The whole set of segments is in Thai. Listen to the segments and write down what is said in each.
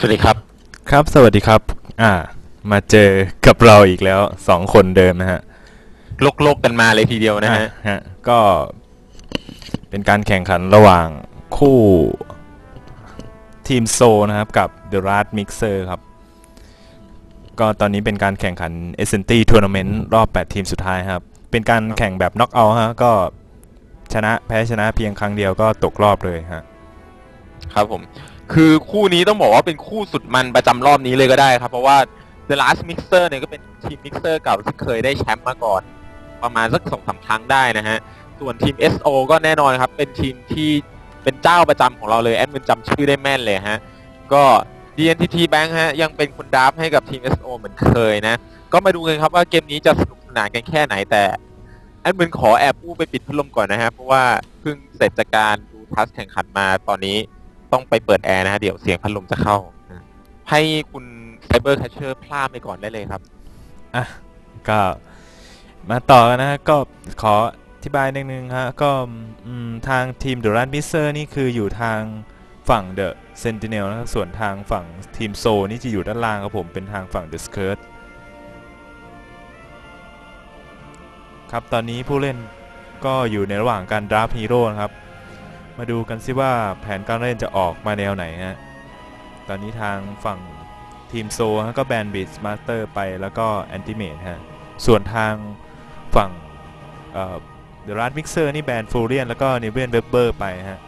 วัสดีครับครับสวัสดีครับอ่ามาเจอกับเราอีกแล้ว2 คนเดิมนะฮะโลกกันมาเลยทีเดียวนะอ่ะฮะฮะก็เป็นการแข่งขันระหว่างคู่ทีมโซนะครับกับ The Rat Mixer ครับก็ตอนนี้เป็นการแข่งขัน Ascenti Tournament รอบ8 ทีมสุดท้ายครับเป็นการแข่งแบบน็อกเอาท์ฮะก็แพ้ชนะเพียงครั้งเดียวก็ตกรอบเลยฮะครับผมคือคู่นี้ต้องบอกว่าเป็นคู่สุดมันประจำรอบนี้เลยก็ได้ครับเพราะว่า The Last Mixer เนี่ยก็เป็นทีมมิกเซอร์เก่าที่เคยได้แชมป์มาก่อนประมาณสัก2-3 ครั้งได้นะฮะส่วนทีม SO ก็แน่นอนครับเป็นทีมที่เป็นเจ้าประจำของเราเลยแอดมินจำชื่อได้แม่นเลยฮะก็ DNTT Bank ฮะยังเป็นคนดราฟให้กับทีม SO เหมือนเคยนะก็มาดูกันครับว่าเกมนี้จะสนุกสนานกันแค่ไหนแต่แอดมินขอแอบอู้ไปปิดพัดลมก่อนนะฮะเพราะว่าเพิ่งเสร็จจากการดูทัสแข่งขันมาตอนนี้ต้องไปเปิดแอร์นะฮะเดี๋ยวเสียงพัดลมจะเข้าให้คุณไซเบอร์แคชเชอร์พลาดไปก่อนได้เลยครับอ่ะก็มาต่อกันนะฮะก็ขออธิบายนิดนึงฮะก็ทางทีม The Rat Mixer นี่คืออยู่ทางฝั่ง The Sentinel นะครับส่วนทางฝั่งทีมโซนี่จะอยู่ด้านล่างครับผมเป็นทางฝั่ง The Skirt ครับตอนนี้ผู้เล่นก็อยู่ในระหว่างการดราฟฮีโร่นะครับมาดูกันซิว่าแผนการเล่นจะออกมาแนวไหนฮะตอนนี้ทางฝั่งทีมโซก็แบนบีสมาสเตอร์ไปแล้วก็แอนติเมทฮะส่วนทางฝั่งเดอะรัดมิกเซอร์นี่แบนฟูเรียนแล้วก็เนเวียนเวบเบอร์ไปฮะ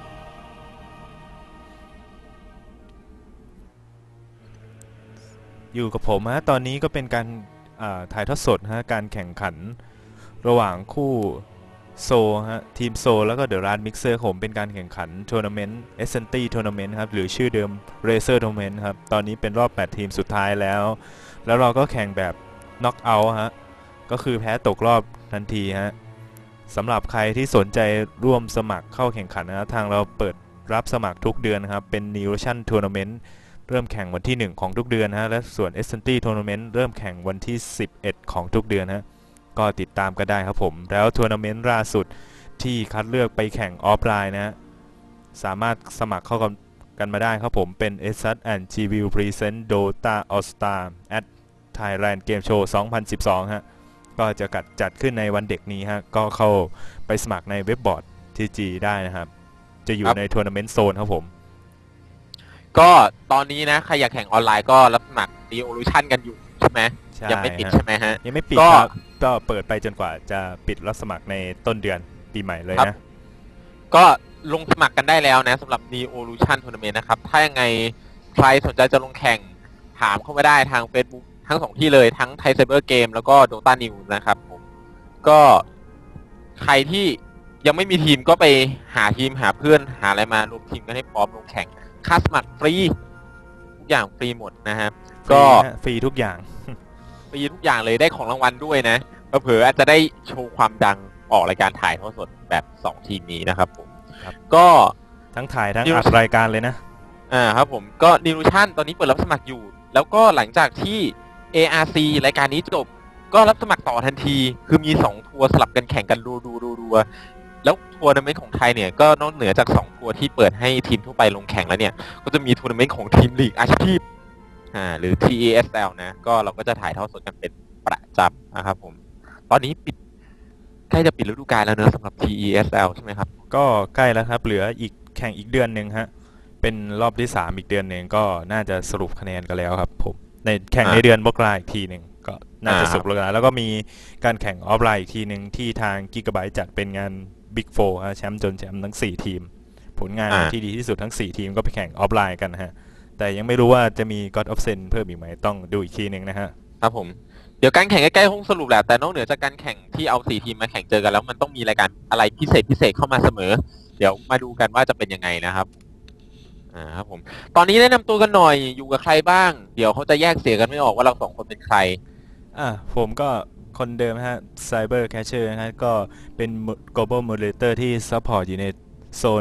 อยู่กับผมฮะตอนนี้ก็เป็นการถ่ายทอดสดฮะการแข่งขันระหว่างคู่โซฮะทีมโซแล้วก็เดอะรัดมิกเซอร์ผมเป็นการแข่งขันทัวร์นาเมนต์เอเซนตี้ทัวร์นาเมนต์ครับหรือชื่อเดิมเรเซอร์ทัวร์นาเมนต์ครับตอนนี้เป็นรอบ8 ทีมสุดท้ายแล้วเราก็แข่งแบบน็อกเอาท์ฮะก็คือแพ้ตกรอบทันทีฮะสำหรับใครที่สนใจร่วมสมัครเข้าแข่งขันนะทางเราเปิดรับสมัครทุกเดือนครับเป็น Neocean Tournament เริ่มแข่งวันที่1ของทุกเดือนฮะและส่วน e s c e n t y Tournament เริ่มแข่งวันที่11ของทุกเดือนฮะก็ติดตามกันได้ครับผมแล้วทัวร์นาเมนต์ล่าสุดที่คัดเลือกไปแข่งออฟไลน์นะฮะสามารถสมัครเข้ากันมาได้ครับผมเป็น e s a t and GView Present Dota All Star at Thailand Game Show 2012ฮะก็จะจัดขึ้นในวันเด็กนี้ฮะก็เข้าไปสมัครในเว็บบอร์ด TG ได้นะครับจะอยู่ในทัวร์นาเมนต์โซนครับผมก็ตอนนี้นะใครอยากแข่งออนไลน์ก็รับสมัคร Devolution กันอยู่ใช่ไหมใช่ยังไม่ปิดใช่ไหมฮะยังไม่ปิดก็ครับก็เปิดไปจนกว่าจะปิดรับสมัครในต้นเดือนปีใหม่เลยนะก็ลงสมัครกันได้แล้วนะสำหรับ Devolution Tournament นะครับถ้ายังไงใครสนใจจะลงแข่งถามเข้ามาได้ทาง Facebook ทั้ง2 ที่เลยทั้ง Thai Cyber Game แล้วก็ Dota News นะครับผมก็ใครที่ยังไม่มีทีมก็ไปหาทีมหาเพื่อนหาอะไรมารวมทีมกันให้พร้อมลงแข่งค่าสมัครฟรีทุกอย่างฟรีหมดนะฮะก็ฟรีทุกอย่างฟรีทุกอย่างเลยได้ของรางวัลด้วยนะเผลอๆอาจจะได้โชว์ความดังออกรายการถ่ายทอดสดแบบ2 ทีมนี้นะครับผมก็ทั้งถ่ายทั้งอัดรายการเลยนะครับผมก็ Nilution ตอนนี้เปิดรับสมัครอยู่แล้วก็หลังจากที่ ARC รายการนี้จบก็รับสมัครต่อทันทีคือมี2 ทัวร์สลับกันแข่งกันรัวแล้วทัวร์นาเมนต์ของไทยเนี่ยก็นอกเหนือจาก2 ทัวร์ที่เปิดให้ทีมทั่วไปลงแข่งแล้วเนี่ยก็จะมีทัวร์นาเมนต์ของทีมลีกอาชีพหรือ TESL นะก็เราก็จะถ่ายทอดสดกันเป็นประจำนะครับผมตอนนี้ใกล้จะปิดฤดูกาลแล้วเนอะสำหรับ TESL ใช่ไหมครับก็ใกล้แล้วครับเหลืออีกเดือนหนึ่งฮะเป็นรอบที่3อีกเดือนหนึ่งก็น่าจะสรุปคะแนนกันแล้วครับผมในแข่งในเดือนมกราอีกทีหนึ่งก็น่าจะสรุปแล้วก็มีการแข่งออฟไลน์อีกทีหนึ่งที่ทางกิกะไบต์จัดเป็นงาน Big 4แชมป์จนแชมป์ทั้ง4 ทีมผลงานที่ดีที่สุดทั้ง4 ทีมก็ไปแข่งออฟไลน์กันฮะแต่ยังไม่รู้ว่าจะมี God of Zen เพิ่มอีกไหมต้องดูอีกทีหนึ่งนะฮะครับผมเดี๋ยวการแข่งใกล้ๆคงสรุปแหละแต่นอกเหนือจากการแข่งที่เอา4 ทีมมาแข่งเจอกันแล้วมันต้องมีรายการอะไรพิเศษเข้ามาเสมอเดี๋ยวมาดูกันว่าจะเป็นยังไงนะครับครับผมตอนนี้แนะนำตัวกันหน่อยอยู่กับใครบ้างเดี๋ยวเขาจะแยกเสียงกันไม่ออกว่าเรา2 คนเป็นใครผมก็คนเดิมฮะ Cyber Catcher นะฮะก็เป็น Global Moderator ที่ Support อยู่ในโซน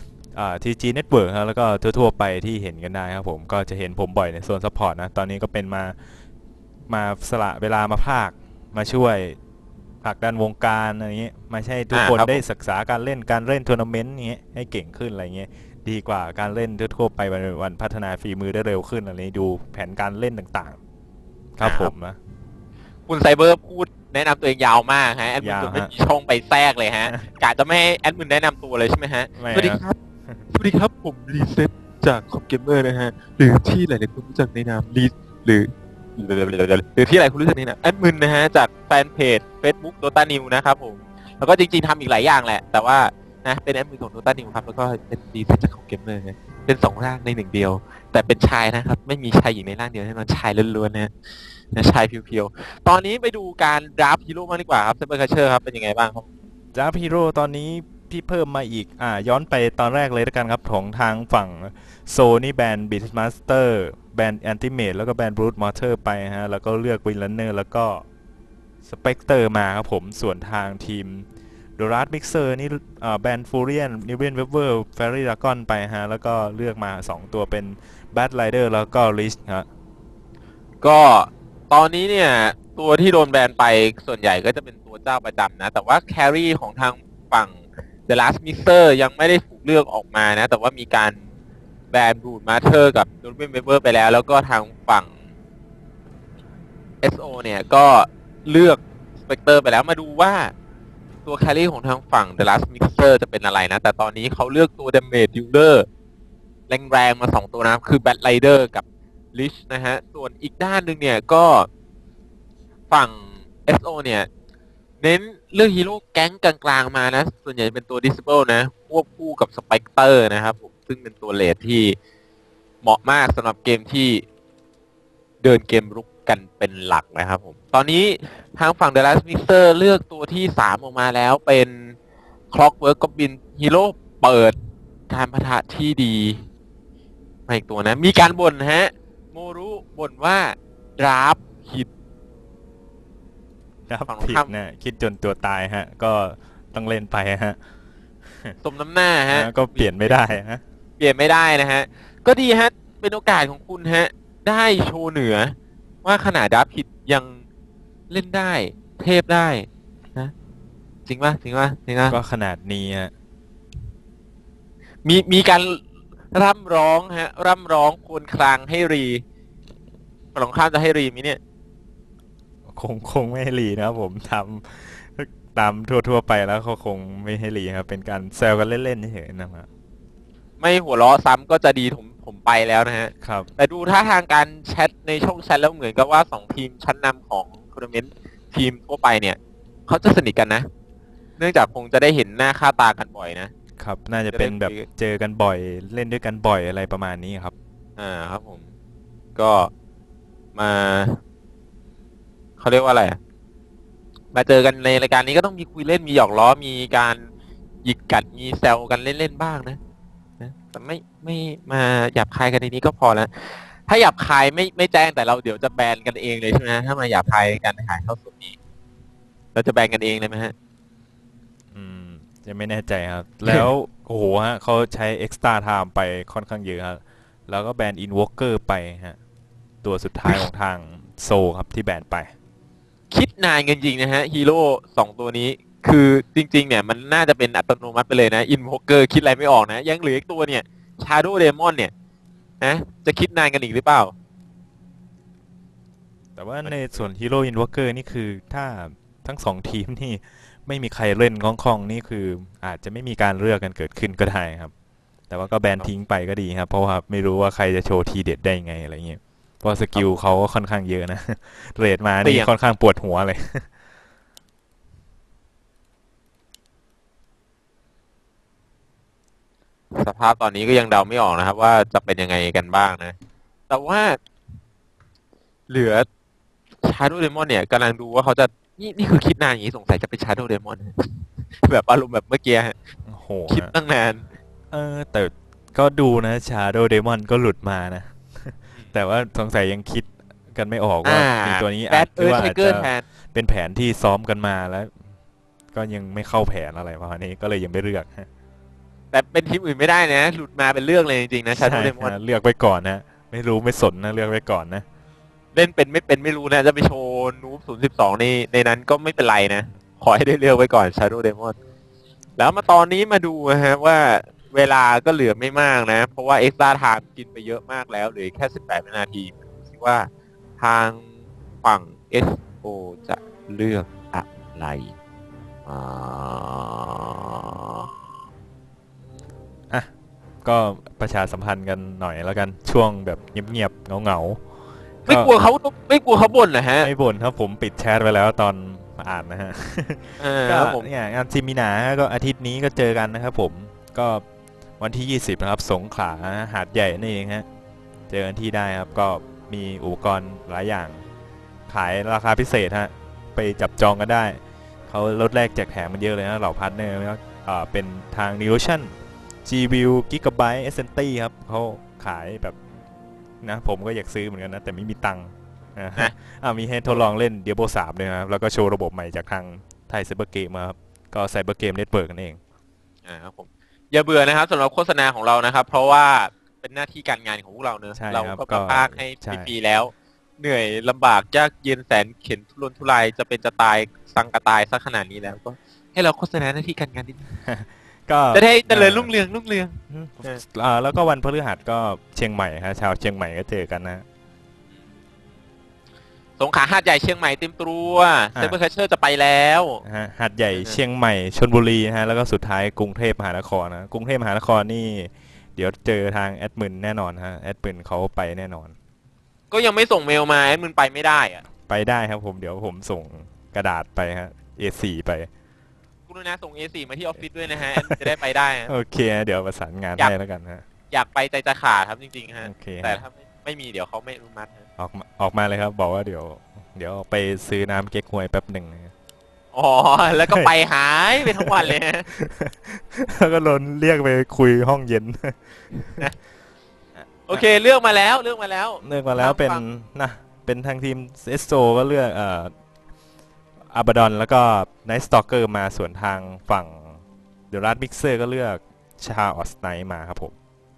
TG Network ครับแล้วก็ทั่วๆไปที่เห็นกันได้ครับผมก็จะเห็นผมบ่อยในโซน Support นะตอนนี้ก็เป็นมาสละเวลามาพากมาช่วยผลักดันวงการอะไรเงี้ยไม่ใช่ทุกคนได้ศึกษาการเล่นทัวร์นาเมนต์เงี้ยให้เก่งขึ้นอะไรเงี้ยดีกว่าการเล่นทั่วๆไปวันพัฒนาฝีมือได้เร็วขึ้นอะไรดูแผนการเล่นต่างๆครับผมนะคุณไซเบอร์พูดแนะนำตัวเองยาวมากฮะแอดมินยาวจนไม่ฮะมีช่องไปแทรกเลยฮะกะจะไม่ให้แอดมินแนะนำตัวเลยใช่ไหมฮะไม่สวัสดีครับ สวัสดีครับผมรีเซ็ตจากคอมเกมเมอร์นะฮะหรือที่หลายๆคนรู้จักในนามรีหรือที่หลายคนรู้จักในนามแอดมินนะฮะจากแฟนเพจ Facebook Dota New นะครับผมแล้วก็จริงๆทำอีกหลายอย่างแหละ แต่ว่านะเป็นแอดมินของ Dota New ครับแล้วก็เป็นรีเซ็ตจากคอมเกมเมอร์เป็นสองร่างในหนึ่งเดียว แต่เป็นชายนะครับไม่มีชายหญิงในร่างเดียวแน่นอนชายล้วนๆนะชายเพียวๆตอนนี้ไปดูการดราฟฮีโร่มากดีกว่าครับเซเบอร์คัชเชอร์ครับเป็นยังไงบ้างครับจ้าพีโร่ตอนนี้พี่เพิ่มมาอีกย้อนไปตอนแรกเลยแล้วกันครับของทางฝั่งโซนี่แบนบิทมาสเตอร์แบนแอนติเมตแล้วก็แบนบรูทมอเตอร์ไปฮะแล้วก็เลือกวินลันเนอร์แล้วก็สเปกเตอร์มาครับผมส่วนทางทีมโดรัสมิกเซอร์นี่แบนฟูเรียนนิเวนเวเวอร์เฟรรี่ดากอนไปฮะแล้วก็เลือกมา2ตัวเป็นแบทไรเดอร์แล้วก็ลิชฮะก็ตอนนี้เนี่ยตัวที่โดนแบนไปส่วนใหญ่ก็จะเป็นตัวเจ้าประจำนะแต่ว่าแครี่ของทางฝั่ง The Last Mixer ยังไม่ได้ถูกเลือกออกมานะแต่ว่ามีการแบนบรูดมาเธอร์กับโดนเบนเบเบอร์ไปแล้วก็ทางฝั่ง SO เนี่ยก็เลือกสเปกเตอร์ไปแล้วมาดูว่าตัวแครี่ของทางฝั่ง The Last Mixer จะเป็นอะไรนะแต่ตอนนี้เขาเลือกตัว Damage Dealer แรงๆมา2ตัวนะคือ Bat Rider กับ ลิชนะฮะส่วนอีกด้านหนึ่งเนี่ยก็ฝั่ง SO เนี่ยเน้นเลือกฮีโร่แก๊งกลางๆมานะส่วนใหญ่เป็นตัว Disable นะควบคู่กับสไปกเตอร์นะครับผมซึ่งเป็นตัวเลดที่เหมาะมากสำหรับเกมที่เดินเกมรุกกันเป็นหลักนะครับผมตอนนี้ทางฝั่ง The Last Mixer เลือกตัวที่3ออกมาแล้วเป็น Clockwork Goblin ฮีโร่เปิดการปะทะที่ดีมาอีกตัวนะมีการบ่นฮะโมรุบ่นว่าดราฟผิดครับฝั่งผิดข้ามนะคิดจนตัวตายฮะก็ต้องเล่นไปฮะสมน้ำหน้าฮะก็เปลี่ยนไม่ได้ฮะเปลี่ยนไม่ได้นะฮะ ก็ดีฮะ เป็นโอกาสของคุณฮะ ได้โชว์เหนือ ว่าขนาดดราฟผิดยังเล่นได้ เทพได้นะจริงป่ะจริงป่ะจริงป่ะก็ขนาดนี้ฮะมีการร่ำร้องฮะ ร่ำร้องครวญครางให้รีฝั่งตรงข้ามจะให้รีมิเนี่ยคงไม่ให้รีนะครับผมทำตามทั่วๆไปแล้วเขาคงไม่ให้รีครับเป็นการแซวกันเล่นๆเฉยๆนะครับไม่หัวเราะซ้ำก็จะดีผมไปแล้วนะฮะครับแต่ดูท่าทางการแชทในช่องแชทแล้วเหมือนกับว่า2ทีมชั้นนำของทัวร์นาเมนต์ทีมทั่วไปเนี่ยเขาจะสนิทกันนะ เนื่องจากคงจะได้เห็นหน้าค่าตากันบ่อยนะครับน่าจะเป็นแบบเจอกันบ่อยเล่นด้วยกันบ่อยอะไรประมาณนี้ครับครับผม ก็มาเขาเรียกว่าอะไรอะมาเจอกันในรายการนี้ก็ต้องมีคุยเล่นมีหยอกล้อมีการหยิกกัดมีแซวกันเล่นๆบ้างนะแต่ไม่มาหยาบคายกันในนี้ก็พอแล้วถ้าหยาบคายไม่แจ้งแต่เราเดี๋ยวจะแบนกันเองเลยใช่ไหมถ้ามาหยาบคายกันถ่ายเข้าสดนี้เราจะแบนกันเองเลยไหมฮะจะไม่แน่ใจครับ แล้วโอ้โหฮะเขาใช้ extra time ไปค่อนข้างเยอะครับแล้วก็แบน invoker ไปฮะตัวสุดท้ายของทางโซครับที่แบนไปคิดนานกันจริงนะฮะฮีโร่2ตัวนี้คือจริงๆเนี่ยมันน่าจะเป็นอัตโนมัติไปเลยนะอินโวเกอร์คิดอะไรไม่ออกนะยังเหลืออีกตัวเนี่ยชาโดว์เดมอนเนี่ยนะจะคิดนานกันอีกหรือเปล่าแต่ว่าในส่วนฮีโร่อินวอร์เกอร์นี่คือถ้าทั้ง2ทีมนี่ไม่มีใครเล่นคล่องๆนี่คืออาจจะไม่มีการเลือกกันเกิดขึ้นก็ได้ครับ แต่ว่าก็แบนทิ้งไปก็ดีครับ เพราะว่าไม่รู้ว่าใครจะโชว์ทีเด็ดได้ไงอะไรเงี้ยเพราะสกิลเขาก็ค่อนข้างเยอะนะ เรทมานี่ค่อนข้างปวดหัวเลยสภาพตอนนี้ก็ยังเดาไม่ออกนะครับ ว่าจะเป็นยังไงกันบ้างนะ แต่ว่าเหลือชาโดว์เดมอนเนี่ยกำลังดูว่าเขาจะนี่คือคิดนานอย่างนี้สงสัยจะเป็นชาโดว์เดมอน แบบอารมณ์แบบเมื่อกี้ฮะโอ้โหคิดตั้งนานแต่ก็ดูนะชาโดเดมอนก็หลุดมานะ แต่ว่าสงสัยยังคิดกันไม่ออกว่ามีตัวนี้แบอาดจเอิร์ธว่าเชอาจเกอจะร์แทนเป็นแผนที่ซ้อมกันมาแล้ว ก็ยังไม่เข้าแผนอะไรประมาณนี้ก็เลยยังไม่เลือกฮะแต่เป็นทีมอื่นไม่ได้นะ หลุดมาเป็นเรื่องเลยจริงๆนะชาโดว์เดมอนฮะเลือกไว้ก่อนนะไม่รู้ไม่สนนะเลือกไว้ก่อนนะเล่นเป็นไม่เป็นไม่รู้นะ จะไปโชว์นูบ012ในนั้นก็ไม่เป็นไรนะ ขอให้ได้เลือกไว้ก่อน Shadow Demon แล้วมาตอนนี้มาดูนะฮะว่าเวเวลาก็เหลือไม่มากนะ เพราะว่าเอ็กซ์ตร้าไทม์กินไปเยอะมากแล้วเหลือแค่18วินาทีดูสิว่าทางฝั่ง SO จะเลือกอะไรอ่าอ่ะก็ประชาสัมพันธ์กันหน่อยแล้วกันช่วงแบบเงียบๆเงาๆไม่กลัวเขาบ่นนะฮะไม่บ่นครับผมปิดแชทไว้แล้วตอนอ่านนะฮะ ก็ครับผมเนี่ยงานซิมินาก็อาทิตย์นี้ก็เจอกันนะครับผมก็วันที่ 20นะครับสงขลาหาดใหญ่นี่เองฮะเจอกันที่ได้ครับก็มีอุปกรณ์หลายอย่างขายราคาพิเศษฮะไปจับจองกันได้เขาลดแลกแจกแถมมันเยอะเลยนะเหล่าพาร์ทเนอร์ก็เป็นทาง Neocean G-View Gigabyte Essenti ครับเขาขายแบบนะผมก็อยากซื้อเหมือนกันนะแต่ไม่มีตังค์นะมีให้ทดลองเล่น Diablo 3ด้วยนะครับแล้วก็โชว์ระบบใหม่จากทางไทยไซเบอร์เกมครับก็ไซเบอร์เกมเน็ตเวิร์กนั่นเองครับผมอย่าเบื่อนะครับสำหรับโฆษณาของเรานะครับ เพราะว่าเป็นหน้าที่การงานของพวกเราเนอะเราก็ประพากให้ฟรีๆแล้ว เหนื่อยลำบากยากเย็นแสนเข็ญทุรนทุรายจะเป็นจะตายสังกะตายซะขนาดนี้แล้วก็ให้เราโฆษณาหน้าที่การงานนิดนึงก็จะได้เจริญรุ่งเรืองแล้วก็วันพฤหัสก็เชียงใหม่ฮะชาวเชียงใหม่ก็เจอกันนะสงขลาหาดใหญ่เชียงใหม่เต็มตัวไซเบอร์แคชเชอร์จะไปแล้วหาดใหญ่เชียงใหม่ชลบุรีฮะแล้วก็สุดท้ายกรุงเทพมหานครนะกรุงเทพมหานครนี่เดี๋ยวเจอทางแอดมินแน่นอนฮะแอดมินเขาไปแน่นอนก็ยังไม่ส่งเมลมาแอดมินไปไม่ได้อะไปได้ครับผมเดี๋ยวผมส่งกระดาษไปฮะ A4 ไปกรุณาส่ง A4 มาที่ออฟฟิศด้วยนะฮะจะได้ไปได้โอเคเดี๋ยวประสานงานให้แล้วกันฮะอยากไปใจจะขาดครับจริงๆฮะแต่ถ้าไม่มีเดี๋ยวเขาไม่อนุมัติออกมาเลยครับบอกว่าเดี๋ยวไปซื้อน้ำเก๊กฮวยแป๊บหนึ่งอ๋อแล้วก็ไปหายไปทั้งวันเลยแล้วก็โดนเรียกไปคุยห้องเย็นโอเคเลือกมาแล้วเป็นนะเป็นทางทีมเอสโซก็เลือกอาบาดอนแล้วก็ไนท์สตอกเกอร์มาส่วนทางฝั่งเดอะรัดมิกเซอร์ก็เลือกชาออสไนท์มาครับผม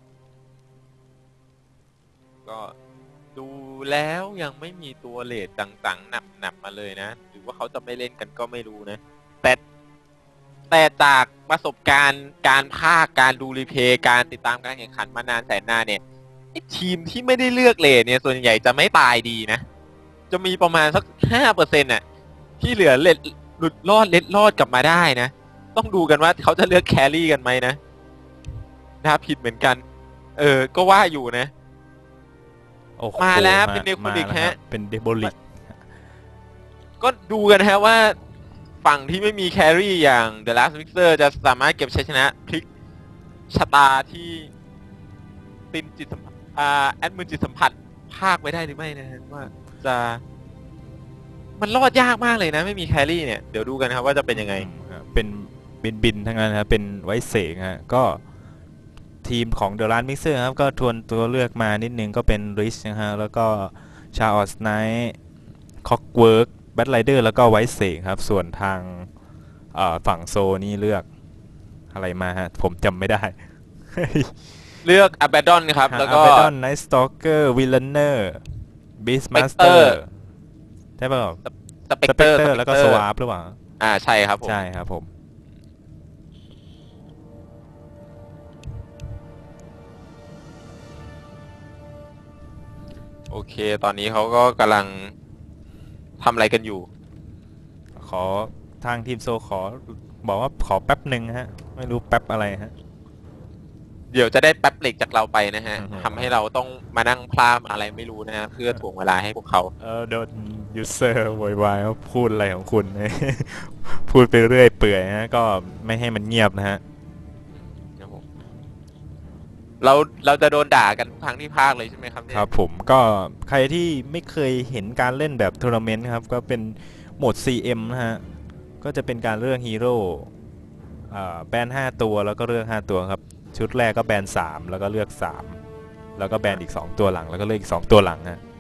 ก็ดูแล้วยังไม่มีตัวเลทต่างๆหนับมาเลยนะหรือว่าเขาจะไม่เล่นกันก็ไม่รู้นะแต่จากประสบการณ์การพากย์การดูรีเพย์การติดตามการแข่งขันมานานแสนนานเนี่ยทีมที่ไม่ได้เลือกเลทเนี่ยส่วนใหญ่จะไม่ตายดีนะจะมีประมาณสัก 5% น่ะที่เหลือเล็ดรอดกลับมาได้นะต้องดูกันว่าเขาจะเลือกแครี่กันไหมนะผิดเหมือนกันก็ว่าอยู่นะมาแล้วเป็นเดโบลิกฮะเป็นเดโบลิกก็ดูกันฮะว่าฝั่งที่ไม่มีแครี่อย่าง The Last Mixer จะสามารถเก็บชัยชนะพลิกชะตาที่ตินจิตสัมผัสแอดมินจิตสัมผัสภาคไว้ได้หรือไม่นะฮะว่าจะมันรอดยากมากเลยนะไม่มีแครี่เนี่ยเดี๋ยวดูกันครับว่าจะเป็นยังไงเป็นบินทั้งนั้นครับเป็นไวเสกฮะก็ทีมของ The Last Mixer ครับก็ทวนตัวเลือกมานิดนึงก็เป็น Rich นะฮะแล้วก็ชาออสไนท์ค็อกเวิร์กแบทไรเดอร์แล้วก็ไวเสกครับส่วนทางฝั่งโซนี่เลือกอะไรมาฮะผมจำไม่ได้เลือก Abaddon ครับแล้วก็ Abaddon Night Stalker Villainer Beastmaster ใช่ป่ะสเปกเตอร์แล้วก็สวาร์ปหรือเปล่าใช่ครับผมใช่ครับผมโอเคตอนนี้เขาก็กำลังทำอะไรกันอยู่ขอทางทีมโซขอบอกว่าขอแป๊บหนึ่งฮะไม่รู้แป๊บอะไรฮะเดี๋ยวจะได้แป๊บเหล็กจากเราไปนะฮะทำให้เราต้องมานั่งพลามอะไรไม่รู้นะเพื่อถ่วงเวลาให้พวกเขาโดนยูเซอร์โวยวายว่าพูดอะไรของคุณ พูดไปเรื่อยเปื่อยฮะก็ไม่ให้มันเงียบนะฮะเราจะโดนด่ากันทั้งที่ภาคเลยใช่ไหมครับครับผมก็ใครที่ไม่เคยเห็นการเล่นแบบทัวร์นาเมนต์ครับก็เป็นโหมด CM นะฮะก็จะเป็นการเลือกฮีโร่แบน5ตัวแล้วก็เลือก5ตัวครับชุดแรกก็แบน3แล้วก็เลือก3แล้วก็แบนอีก2ตัวหลังแล้วก็เลือกอีก2ตัวหลังฮะ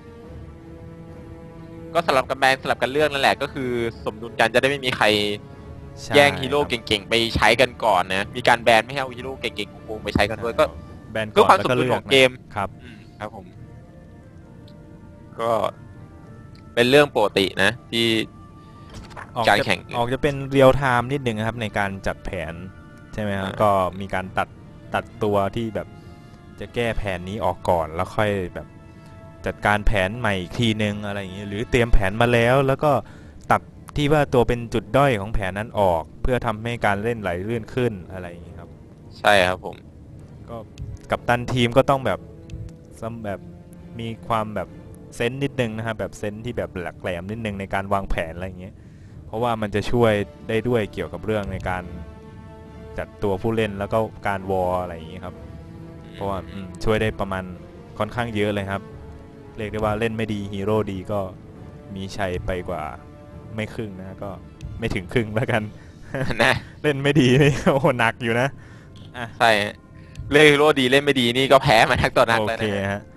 ก็สลับกันแบนสลับกันเลือกนั่นแหละก็คือสมดุลกันจะได้ไม่มีใครแย่งฮีโร่เก่งๆไปใช้กันก่อนนะมีการแบนไม่ให้เอาฮีโร่เก่งๆโกงไปใช้กันด้วยก็แบนก่อนแล้วก็เลือกของเกมครับครับผมก็เป็นเรื่องปกตินะที่การแข่งออกจะเป็นเรียลไทม์นิดนึงครับในการจัดแผนใช่ไหมครับก็มีการตัดตัดตัวที่แบบจะแก้แผนนี้ออกก่อนแล้วค่อยแบบจัดการแผนใหม่อีกทีนึงอะไรอย่างเงี้ยหรือเตรียมแผนมาแล้วก็ตัดที่ว่าตัวเป็นจุดด้อยของแผนนั้นออกเพื่อทำให้การเล่นไหลลื่นขึ้นอะไรอย่างเงี้ยครับใช่ครับผมก็กัปตันทีมก็ต้องแบบมีความแบบเซนส์นิดนึงนะครับแบบเซนส์ที่แบบแหลกแหลมนิดนึงในการวางแผนอะไรอย่างเงี้ยเพราะว่ามันจะช่วยได้ด้วยเกี่ยวกับเรื่องในการจัดตัวผู้เล่นแล้วก็การวอลอะไรอย่างเงี้ยครับเพราะว่าช่วยได้ประมาณค่อนข้างเยอะเลยครับเรียกได้ว่าเล่นไม่ดีฮีโร่ดีก็มีชัยไปกว่าไม่ครึ่งนะก็ไม่ถึงครึ่งแล้วกันนะเล่นไม่ดีนี่โอ้โหหนักอยู่นะใช่เล่นฮีโร่ดีเล่นไม่ดีนี่ก็แพ้มาทักต่อนักโอแล้วเคนะฮะฮะ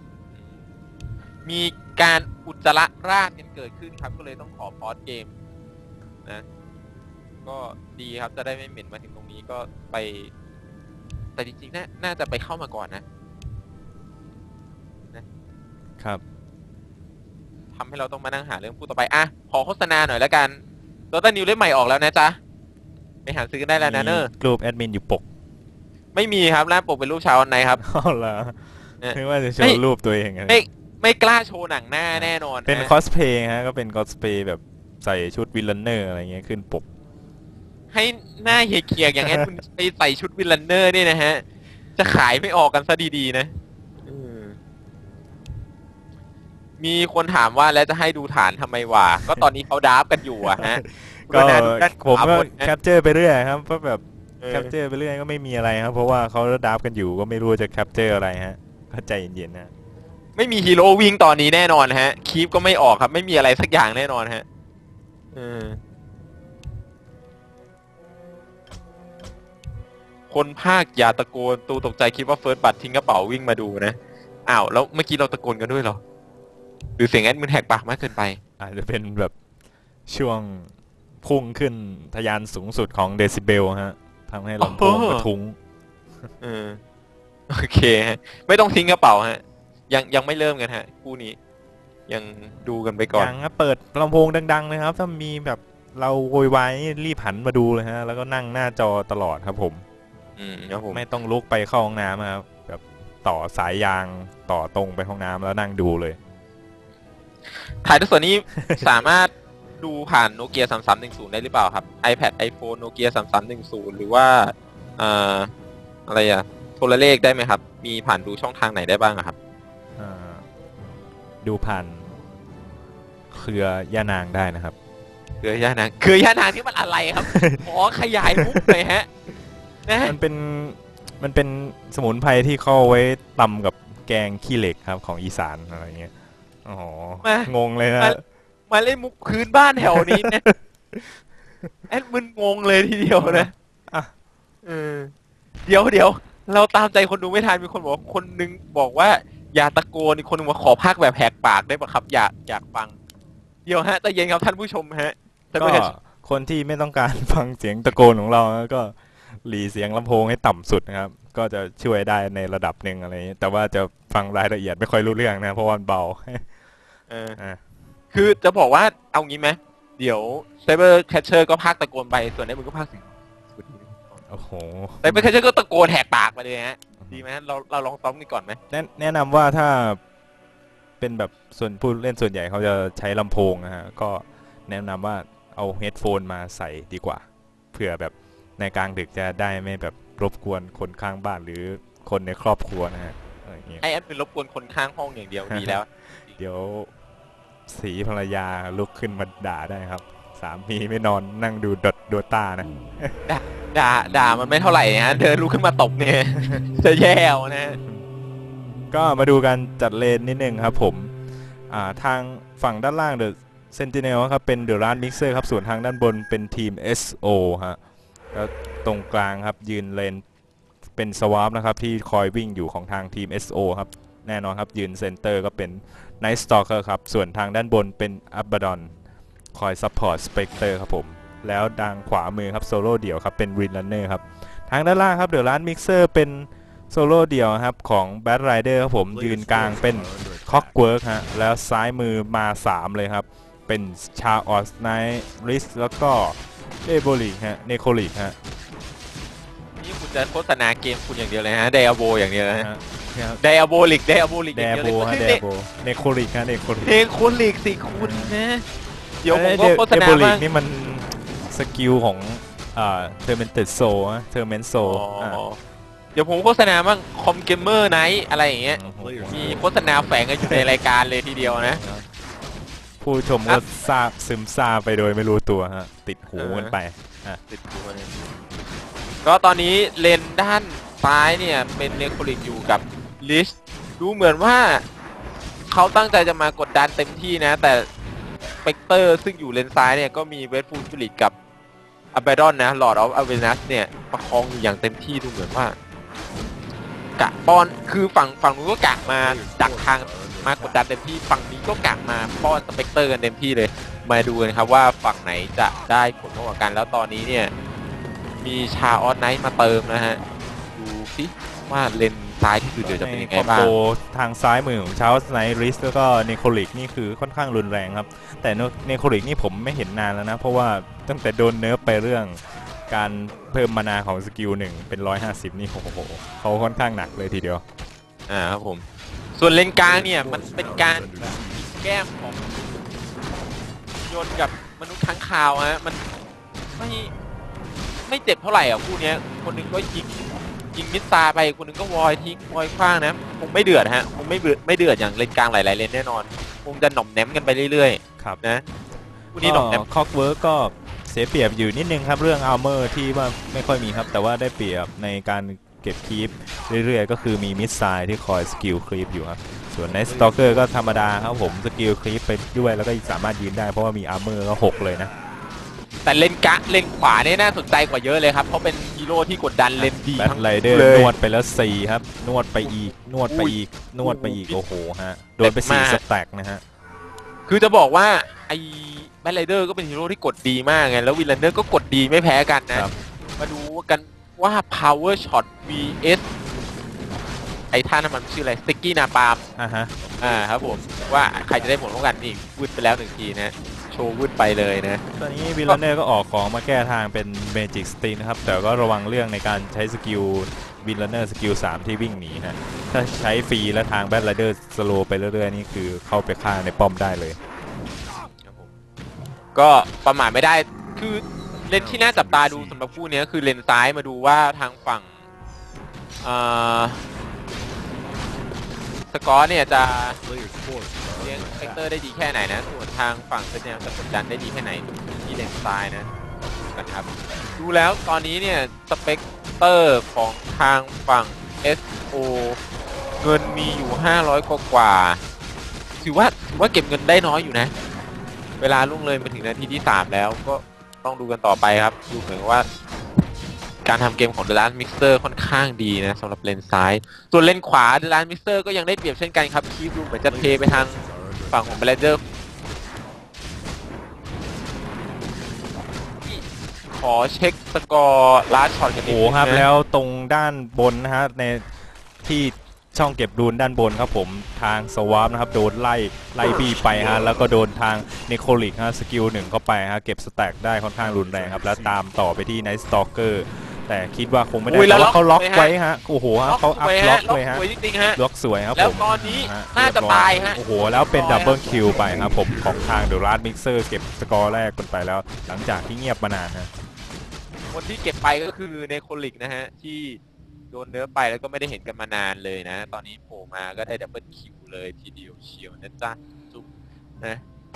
มีการอุจจาระราดกันเกิดขึ้นครับก็เลยต้องขอพอสเกมนะก็ดีครับจะได้ไม่เหม็นมาถึงตรงนี้ก็ไปแต่จริงๆน่าจะไปเข้ามาก่อนนะครับ ทำให้เราต้องมานั่งหาเรื่องพูดต่อไปอ่ะขอโฆษณาหน่อยแล้วกันโดต้านิวเล่มใหม่ออกแล้วนะจ๊ะไปหาซื้อกันได้แล้วนะเนอะมีรูปแอดมินอยู่ปกไม่มีครับหน้าปกเป็นรูปชาวออนไนครับอ๋อเหรอเนี่ยนึกว่าจะโชไม่ว์รูปตัวเองอะไรไม่กล้าโชว์หนังหน้าแน่นอนเป็นนะคอสเพย์ฮะก็เป็นคอสเพย์แบบใส่ชุดวิลเลนเนอร์อะไรเงี้ยขึ้นปกให้หน้าเฮียเคียกอย่างนั้นคุณไปใส่ชุดวิลเลนเนอร์เนี่ยนะฮะ จะขายไม่ออกกันซะดีๆนะมีคนถามว่าแล้วจะให้ดูฐานทำไมวะก็ตอนนี้เขาดราฟกันอยู่อะฮะก็น่าดูด้านผมขวาก็บนนะแคปเจอร์ไปเรื่อยครับเพราะแบบเออแคปเจอร์ไปเรื่อยก็ไม่มีอะไรครับเพราะว่าเขาดราฟกันอยู่ก็ไม่รู้จะแคปเจอร์อะไรฮะก็ใจเย็นๆนะไม่มีฮีโร่วิ่งตอนนี้แน่นอนฮะคีปก็ไม่ออกครับ ไม่มีอะไรสักอย่างแน่นอนฮะคนภาคอย่าตะโกนตูตกใจคิดว่าเฟิร์สบัตทิ้งกระเป๋าวิ่งมาดูนะอ้าวแล้วเมื่อกี้เราตะโกนกันด้วยเหรอหรือเสียงแอดมินแหกปากมากเกินไปอาจจะเป็นแบบช่วงพุ่งขึ้นทะยานสูงสุดของเดซิเบลฮะทำให้ลำโพงกระทุ้งโอเคฮะไม่ต้องทิ้งกระเป๋าฮะยังไม่เริ่มกันฮะคู่นี้ ยังดูกันไปก่อนยังครับเปิดลำโพงดังๆเลยครับถ้ามีแบบเราโวยวายรีบหันมาดูเลยฮะแล้วก็นั่งหน้าจอตลอดครับผมครับผมไม่ต้องลุกไปเข้าห้องน้ำครับแบบต่อสายยางต่อตรงไปห้องน้ำแล้วนั่งดูเลยถ่ายทอดสดนี้ สามารถดูผ่านโนเกีย3310ได้หรือเปล่าครับ iPad iPhone โนเกีย3310หรือว่าอะไรอะโทรเลขได้ไหมครับ มีผ่านดูช่องทางไหนได้บ้างอะครับดูผ่านเครือย่านางได้นะครับเครือย่านางนี่มันอะไรครับ ขอขยายมุกหน่อยฮะนะมันเป็นสมุนไพรที่เข้าไว้ตำกับแกงขี้เหล็กครับของอีสานอะไรเงี้ยอ๋องงเลยนะมาเล่นมุกพื้นบ้านแถวนี้นะ แอดมึนงงเลยทีเดียวนะเดี๋ยวเราตามใจคนดูไม่ทันมีคนบอกคนนึงบอกว่าอย่าตะโกนอีกคนนึงว่าขอพากแบบแหกปากได้ปะครับอยากฟังเดี๋ยวฮะแต่เย็นครับท่านผู้ชมฮะก็คนที่ไม่ต้องการฟังเสียงตะโกนของเราก็หลีเสียงลำโพงให้ต่ำสุดนะครับก็จะช่วยได้ในระดับหนึ่งอะไรแต่ว่าจะฟังรายละเอียดไม่ค่อยรู้เรื่องนะเพราะว่าเบาคือจะบอกว่าเอางี้ไหมเดี๋ยวไซเบอร์แคชเชอร์ก็พากตะโกนไปส่วนนี้มึงก็พากเสียงโอ้โหไซเบอร์แคชเชอร์ก็ตะโกนแหกปากไปเลยฮะดีไหมเราลองซ้อมกันก่อนไหมแนะนำว่าถ้าเป็นแบบส่วนผู้เล่นส่วนใหญ่เขาจะใช้ลำโพงนะฮะก็แนะนำว่าเอาเฮดโฟนมาใส่ดีกว่าเผื่อแบบในกลางดึกจะได้ไม่แบบรบกวนคนข้างบ้านหรือคนในครอบครัวนะฮะอะไรอย่างเงี้ยไอ้แอดเป็นรบกวนคนข้างห้องอย่างเดียวดีแล้วเดี๋ยวสีภรรยาลุกขึ้นมาด่าได้ครับสามีไม่นอนนั่งดูโดต้านะด่ามันไม่เท่าไหร่ฮะเดินลุกขึ้นมาตบเนี่ย จะแย่นะก็มาดูกันจัดเลนนิดนึงครับผมทางฝั่งด้านล่าง The Sentinel ครับเป็น The Rad Mixer ครับส่วนทางด้านบนเป็นทีม SO ฮะแล้วตรงกลางครับยืนเลนเป็นสวาปนะครับที่คอยวิ่งอยู่ของทางทีม SO ครับแน่นอนครับยืนเซนเตอร์ก็เป็น Night Stalker ครับส่วนทางด้านบนเป็น Abaddon คอยซัพพอร์ต Spectre ครับผมแล้วดังขวามือครับโซโล่เดี่ยวครับเป็น Wind Runner ครับทางด้านล่างครับ The Rad Mixer เป็นโซโล่เดี่ยวครับของ Bad Rider ครับผมยืนกลางเป็น Clockwork ฮะแล้วซ้ายมือมา3เลยครับเป็นชาออสไนริสแล้วก็เอโบลิกฮะเนโคลิกฮะนี่คุณจะโฆษณาเกมคุณอย่างเดียวเลยฮะไดอาโบอย่างเดียวนะฮะฮะไดอาโบลิกอย่างแดเดียวโบเลยฮะแดโบเนโคลิกฮะเนโคลิกเพลงคุณลิกสิคุณนะเดี๋ยวผมก็โฆษณาเดโบลิกบ้างนี่มันสกิลของเทอร์เมนเตโซฮะเทอร์เมนโซเดี๋ยวผมโฆษณาบ้างคอมเกมเมอร์ไนท์อะไรอย่างเงี้ยมีโฆษณาแฝงกันอยู่ในรายการเลยทีเดียวนะผู้ชมก็ซาบซึมซาบไปโดยไม่รู้ตัวฮะติดหูกันไปติดตัวเนี่ยก็ตอนนี้เลนด้านซ้ายเนี่ยเป็นเนโคลิกอยู่กับลิชดูเหมือนว่าเขาตั้งใจจะมากดดันเต็มที่นะแต่สเปกเตอร์ซึ่งอยู่เลนซ้ายเนี่ยก็มีเวทฟูลฟิลิตกับอับเบดอนนะลอร์ดออฟอเวนัสเนี่ยประคองอยู่อย่างเต็มที่ดูเหมือนว่ากะป้อนคือฝั่งนู้นก็กะมาดักทางมากดดันเต็มที่ฝั่งนี้ก็กะมาป้อนสเปกเตอร์กันเต็มที่เลยมาดูกันครับว่าฝั่งไหนจะได้ผลมากกว่ากันแล้วตอนนี้เนี่ยมีชาออสไนท์มาเติมนะฮะดูสิว่าเลนซ้ายที่ดูเดือดจะเป็นยังไงบ้างคอมโบทางซ้ายมือของชาร์ลส์ไนริสแล้วก็เนโคลิกนี่คือค่อนข้างรุนแรงครับแต่เนโคลิกนี่ผมไม่เห็นนานแล้วนะเพราะว่าตั้งแต่โดนเนิร์ฟไปเรื่องการเพิ่มมานาของสกิลหนึ่งเป็น150นี่โอ้โหเขาค่อนข้างหนักเลยทีเดียวครับผมส่วนเลนกลางเนี่ยมันเป็นการแก้มของยนต์กับมนุษย์ค้างคาวฮะมันไม่เจ็บเท่าไหร่อ่ะคู่นี้คนหนึงก็ยิงมิสซาไปคนหนึงก็วอยทิ้งวอยคว้างนะคงไม่เดือดฮะคงไม่เดือดอย่างเลนกลางหลายๆเลนแน่นอนคงจะหน่อมแนมกันไปเรื่อยๆครับนะคู่นี้หน่อมแนมคอกเวิร์กก็เสียเปรียบอยู่นิดนึงครับเรื่องอัลเมอร์ที่ว่าไม่ค่อยมีครับแต่ว่าได้เปรียบในการเก็บคีปเรื่อยๆก็คือมีมิสไซล์ที่คอยสกิลคลีปอยู่ครับส่วนในสตอกเกอร์ก็ธรรมดาครับผมสกิลคลีปไปด้วยแล้วก็สามารถยืนได้เพราะว่ามีอาร์เมอร์ก็6เลยนะแต่เลนขวาเนี่ยน่าสนใจกว่าเยอะเลยครับเพราะเป็นฮีโร่ที่กดดันเลนดีทั้งไรเดอร์นวดไปแล้ว4ครับนวดไปอีกนวดไปอีกนวดไปอีกโอ้โหฮะโดนไป4สแต็กนะฮะคือจะบอกว่าไอ้แบทไรเดอร์ก็เป็นฮีโร่ที่กดดีมากไงแล้ววิลเลนเนอร์ก็กดดีไม่แพ้กันนะมาดูกันว่า power shot vs ไอ้ท่านั้นมันชื่ออะไรสติ๊กกี้นาปาล์มครับผมว่าใครจะได้ผลร่วมกันนี่วืดไปแล้ว1ทีนะโชว์วืดไปเลยนะตอนนี้วิลเลนเนอร์ก็ออกของมาแก้ทางเป็นเมจิกสตินนะครับแต่ก็ระวังเรื่องในการใช้สกิลวิลเลนเนอร์สกิล3ที่วิ่งหนีฮะถ้าใช้ฟรีและทางแบทไรเดอร์สโลไปเรื่อยๆนี่คือเข้าไปฆ่าในป้อมได้เลยก็ประมาทไม่ได้คือเลนที่น่าจับตาดูสำหรับคู่นี้คือเลนซ้ายมาดูว่าทางฝั่งสกอร์เนี่ยจะเลี้ยงเซกเตอร์ได้ดีแค่ไหนนะส่วนทางฝั่งเซตเนี่ยจะกดดันได้ดีแค่ไหนที่เลนซ้ายนะกันครับดูแล้วตอนนี้เนี่ยสเปกเตอร์ของทางฝั่ง SO เงินมีอยู่500กว่าถือว่าเก็บเงินได้น้อยอยู่นะเวลาล่วงเลยมาถึงนาทีที่3แล้วก็ต้องดูกันต่อไปครับดูเหมือนว่าการทำเกมของ The Last Mixer ค่อนข้างดีนะสำหรับเลนซ้ายส่วนเลนขวา The Last Mixer ก็ยังได้เปรียบเช่นกันครับคีฟดูเหมือนจะเทไปทางฝั่งของ Blader ขอเช็คสกอร์ลาสช็อตกันนิดนึงครับแล้วตรงด้านบนนะฮะในที่ช่องเก็บรูนด้านบนครับผมทางสวาปนะครับโดนไล่บีไปฮะแล้วก็โดนทางเนโคลิกฮะสกิล1เข้าไปฮะเก็บสแต็กได้ค่อนข้างรุนแรงครับแล้วตามต่อไปที่ไนท์สตอกเกอร์แต่คิดว่าคงไม่ได้เพราะเขาล็อกไว้ฮะโอ้โหเขาอัพล็อกเลยฮะล็อกสวยครับผมแล้วตอนนี้น่าจะตายฮะโอ้โหแล้วเป็นดับเบิลคิวไปครับผมของทางเดอะลาสมิกเซอร์เก็บสกอร์แรกกันไปแล้วหลังจากที่เงียบมานานฮะคนที่เก็บไปก็คือเนโคลิกนะฮะที่โดนเนื้อไปแล้วก็ไม่ได้เห็นกันมานานเลยนะตอนนี้โผล่มาก็ได้ดับเบิลคิวเลยทีเดียวเชียวนะจ๊ะจุ๊บนะ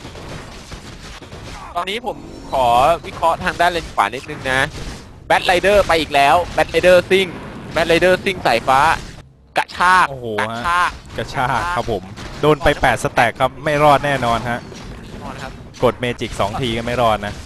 ตอนนี้ผมขอวิเคราะห์ทางด้านเลนขวานิดนึงนะแบทไรเดอร์ไปอีกแล้วแบทไรเดอร์ซิ่งสายฟ้ากระชากโอ้โหกระชากครับผมโดนไป8สแต็กครับไม่รอดแน่นอนฮะกดเมจิก2ทีก็ไม่รอดนะ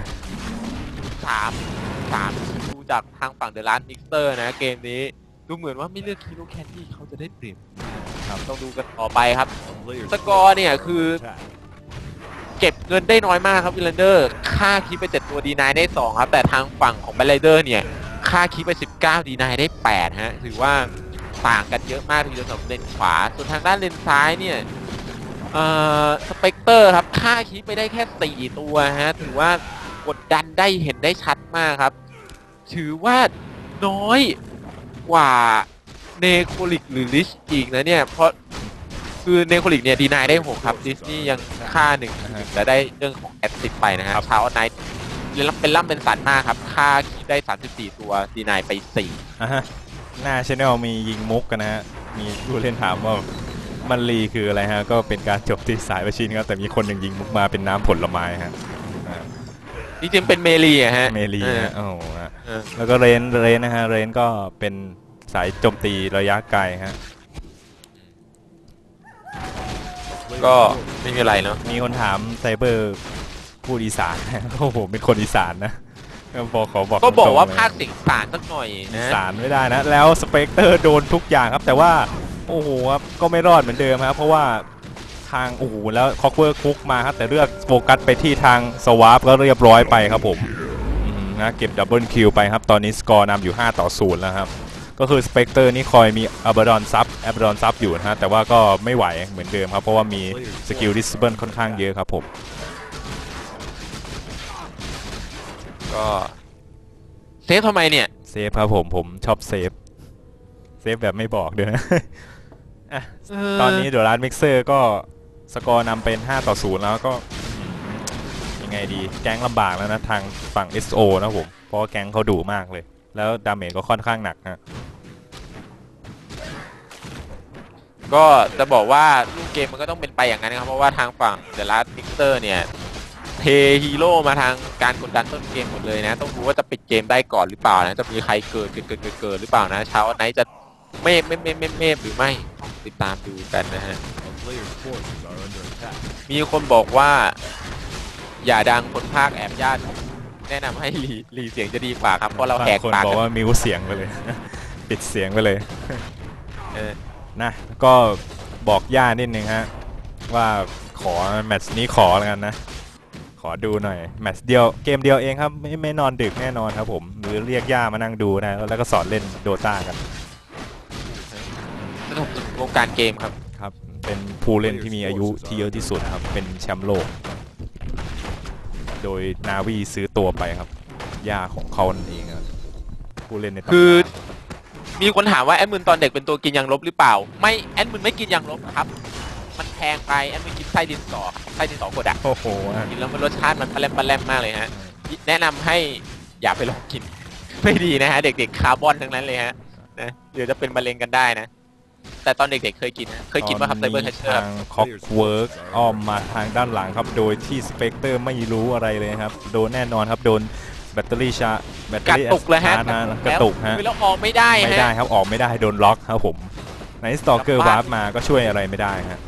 3ดูจากทางฝั่งเดอะลาสมิกเตอร์นะเกมนี้ดูเหมือนว่าไม่เลือกคีโร่แคนดี้เขาจะได้เปรียบครับต้องดูกันต่อไปครับสกอร์เนี่ยคือเก็บเงินได้น้อยมากครับวิลเลนเดอร์ค่าคีไป7ตัวดีนายได้2ครับแต่ทางฝั่งของแบทไรเดอร์เนี่ยค่าคีไป19ดีนายได้8ฮะถือว่าต่างกันเยอะมากทีเดียวสำหรับเลนขวาส่วนทางด้านเลนซ้ายเนี่ยสเปกเตอร์ครับค่าคีไปได้แค่4ตัวฮะถือว่ากดดันได้เห็นได้ชัดมากครับถือว่าน้อยกว่าเนโคลิกหรือลิชอีกนะเนี่ยเพราะคือเนโคลิกเนี่ยดีนายได้6ครับลิชนี่ยังค่า1และได้เรื่องของแอดซิดไปนะฮะชาวไนท์เป็นล่ำเป็นสันมากครับค่าคิดได้34ตัวดีนายไป4 ฮะหน้าชแนลมียิงมุกกันนะฮะมีผู้เล่นถามว่ามันรีคืออะไรฮะก็เป็นการจบที่สายประชินครับแต่มีคนหนึ่งยิงมุกมาเป็นน้ำผลไม้ฮะจริงๆเป็นเมลีอะฮะเมลีฮะโอ้โหแล้วก็เรนนะฮะเรนก็เป็นสายโจมตีระยะไกลฮะก็ไม่มีอะไรเนาะมีคนถามไซเบอร์พูดอีสานโอ้โหเป็นคนอีสานนะพอขอบอกก็บอกว่าภาคเสียงอีสานสักหน่อยนะอีสานไม่ได้นะแล้วสเปกเตอร์โดนทุกอย่างครับแต่ว่าโอ้โหครับก็ไม่รอดเหมือนเดิมครับเพราะว่าทางโอ้โหแล้วคอกเวอร์คุกมาครับแต่เลือกโฟกัสไปที่ทางสวาปก็เรียบร้อยไปครับผมนะเก็บดับเบิลคิวไปครับตอนนี้สกอร์นำอยู่5-0แล้วครับก็คือสเปกเตอร์นี่คอยมีอับดอนซับอยู่นะฮะแต่ว่าก็ไม่ไหวเหมือนเดิมครับเพราะว่ามีสกิลดิสเบิลค่อนข้างเยอะครับผมก็เซฟทำไมเนี่ยเซฟครับผมชอบเซฟแบบไม่บอกด้วยนะตอนนี้เดอะร้านมิกเซอร์ก็สกอร์นำเป็น5-0แล้วก็ยังไงดีแก๊งลำบากแล้วนะทางฝั่ง SO นะผมเพราะแก๊งเขาดุมากเลยแล้วดาเมจก็ค่อนข้างหนักฮะก็จะบอกว่าลูกเกมมันก็ต้องเป็นไปอย่างนั้นนะครับเพราะว่าทางฝั่งเดอะลัสมิกเซอร์เนี่ยเทฮีโร่มาทางการกดดันต้นเกมหมดเลยนะต้องรู้ว่าจะปิดเกมได้ก่อนหรือเปล่านะจะมีใครเกิดหรือเปล่านะเช้าไนท์จะเมฟหรือไม่ติดตามดูกันนะฮะมีคนบอกว่าอย่าดังคนภาคแอบญาติแนะนำให้รีเสียงจะดีกว่าครับเพราะเราแหกปากคนบอกว่ามิวเสียงไปเลยปิดเสียงไปเลยนะก็บอกย่านิดนึงฮะว่าขอแมตช์นี้ขอแล้วกันนะขอดูหน่อยแมตช์เดียวเกมเดียวเองครับไม่นอนดึกแน่นอนครับผมหรือเรียกย่ามานั่งดูนะแล้วก็สอนเล่นโดตากันสนุกวงการเกมครับเป็นผู้เล่นที่มีอายุที่เยอะที่สุดครับเป็นแชมป์โลกโดยนาวีซื้อตัวไปครับย่าของเขานั่นเองครับผู้เล่นในตำนานคือมีคนถามว่าแอดมินตอนเด็กเป็นตัวกินยางลบหรือเปล่าไม่แอดมินไม่กินยางลบครับมันแพงไปแอดมินกินไส้ดินสอโกดะโอ้โหกินแล้วมันรสชาติมันปลาแรมมากเลยฮะแนะนำให้อย่าไปลองกินไม่ดีนะฮะเด็กๆคาร์บอนทั้งนั้นเลยฮะนะเดี๋ยวจะเป็นมะเร็งกันได้นะแต่ตอนเด็กๆเคยกินป่ะครับไซเบอร์แคชเชอร์ทางคอกเวิร์กอ้อมมาทางด้านหลังครับโดยที่สเปกเตอร์ไม่รู้อะไรเลยครับโดนแน่นอนครับโดนแบตเตอรี่กระตุกเลยฮะกระตุกฮะแล้วออกไม่ได้ครับออกไม่ได้โดนล็อกครับผมในสตอเกอร์วาร์ปมาก็ช่วยอะไรไม่ได้ฮะ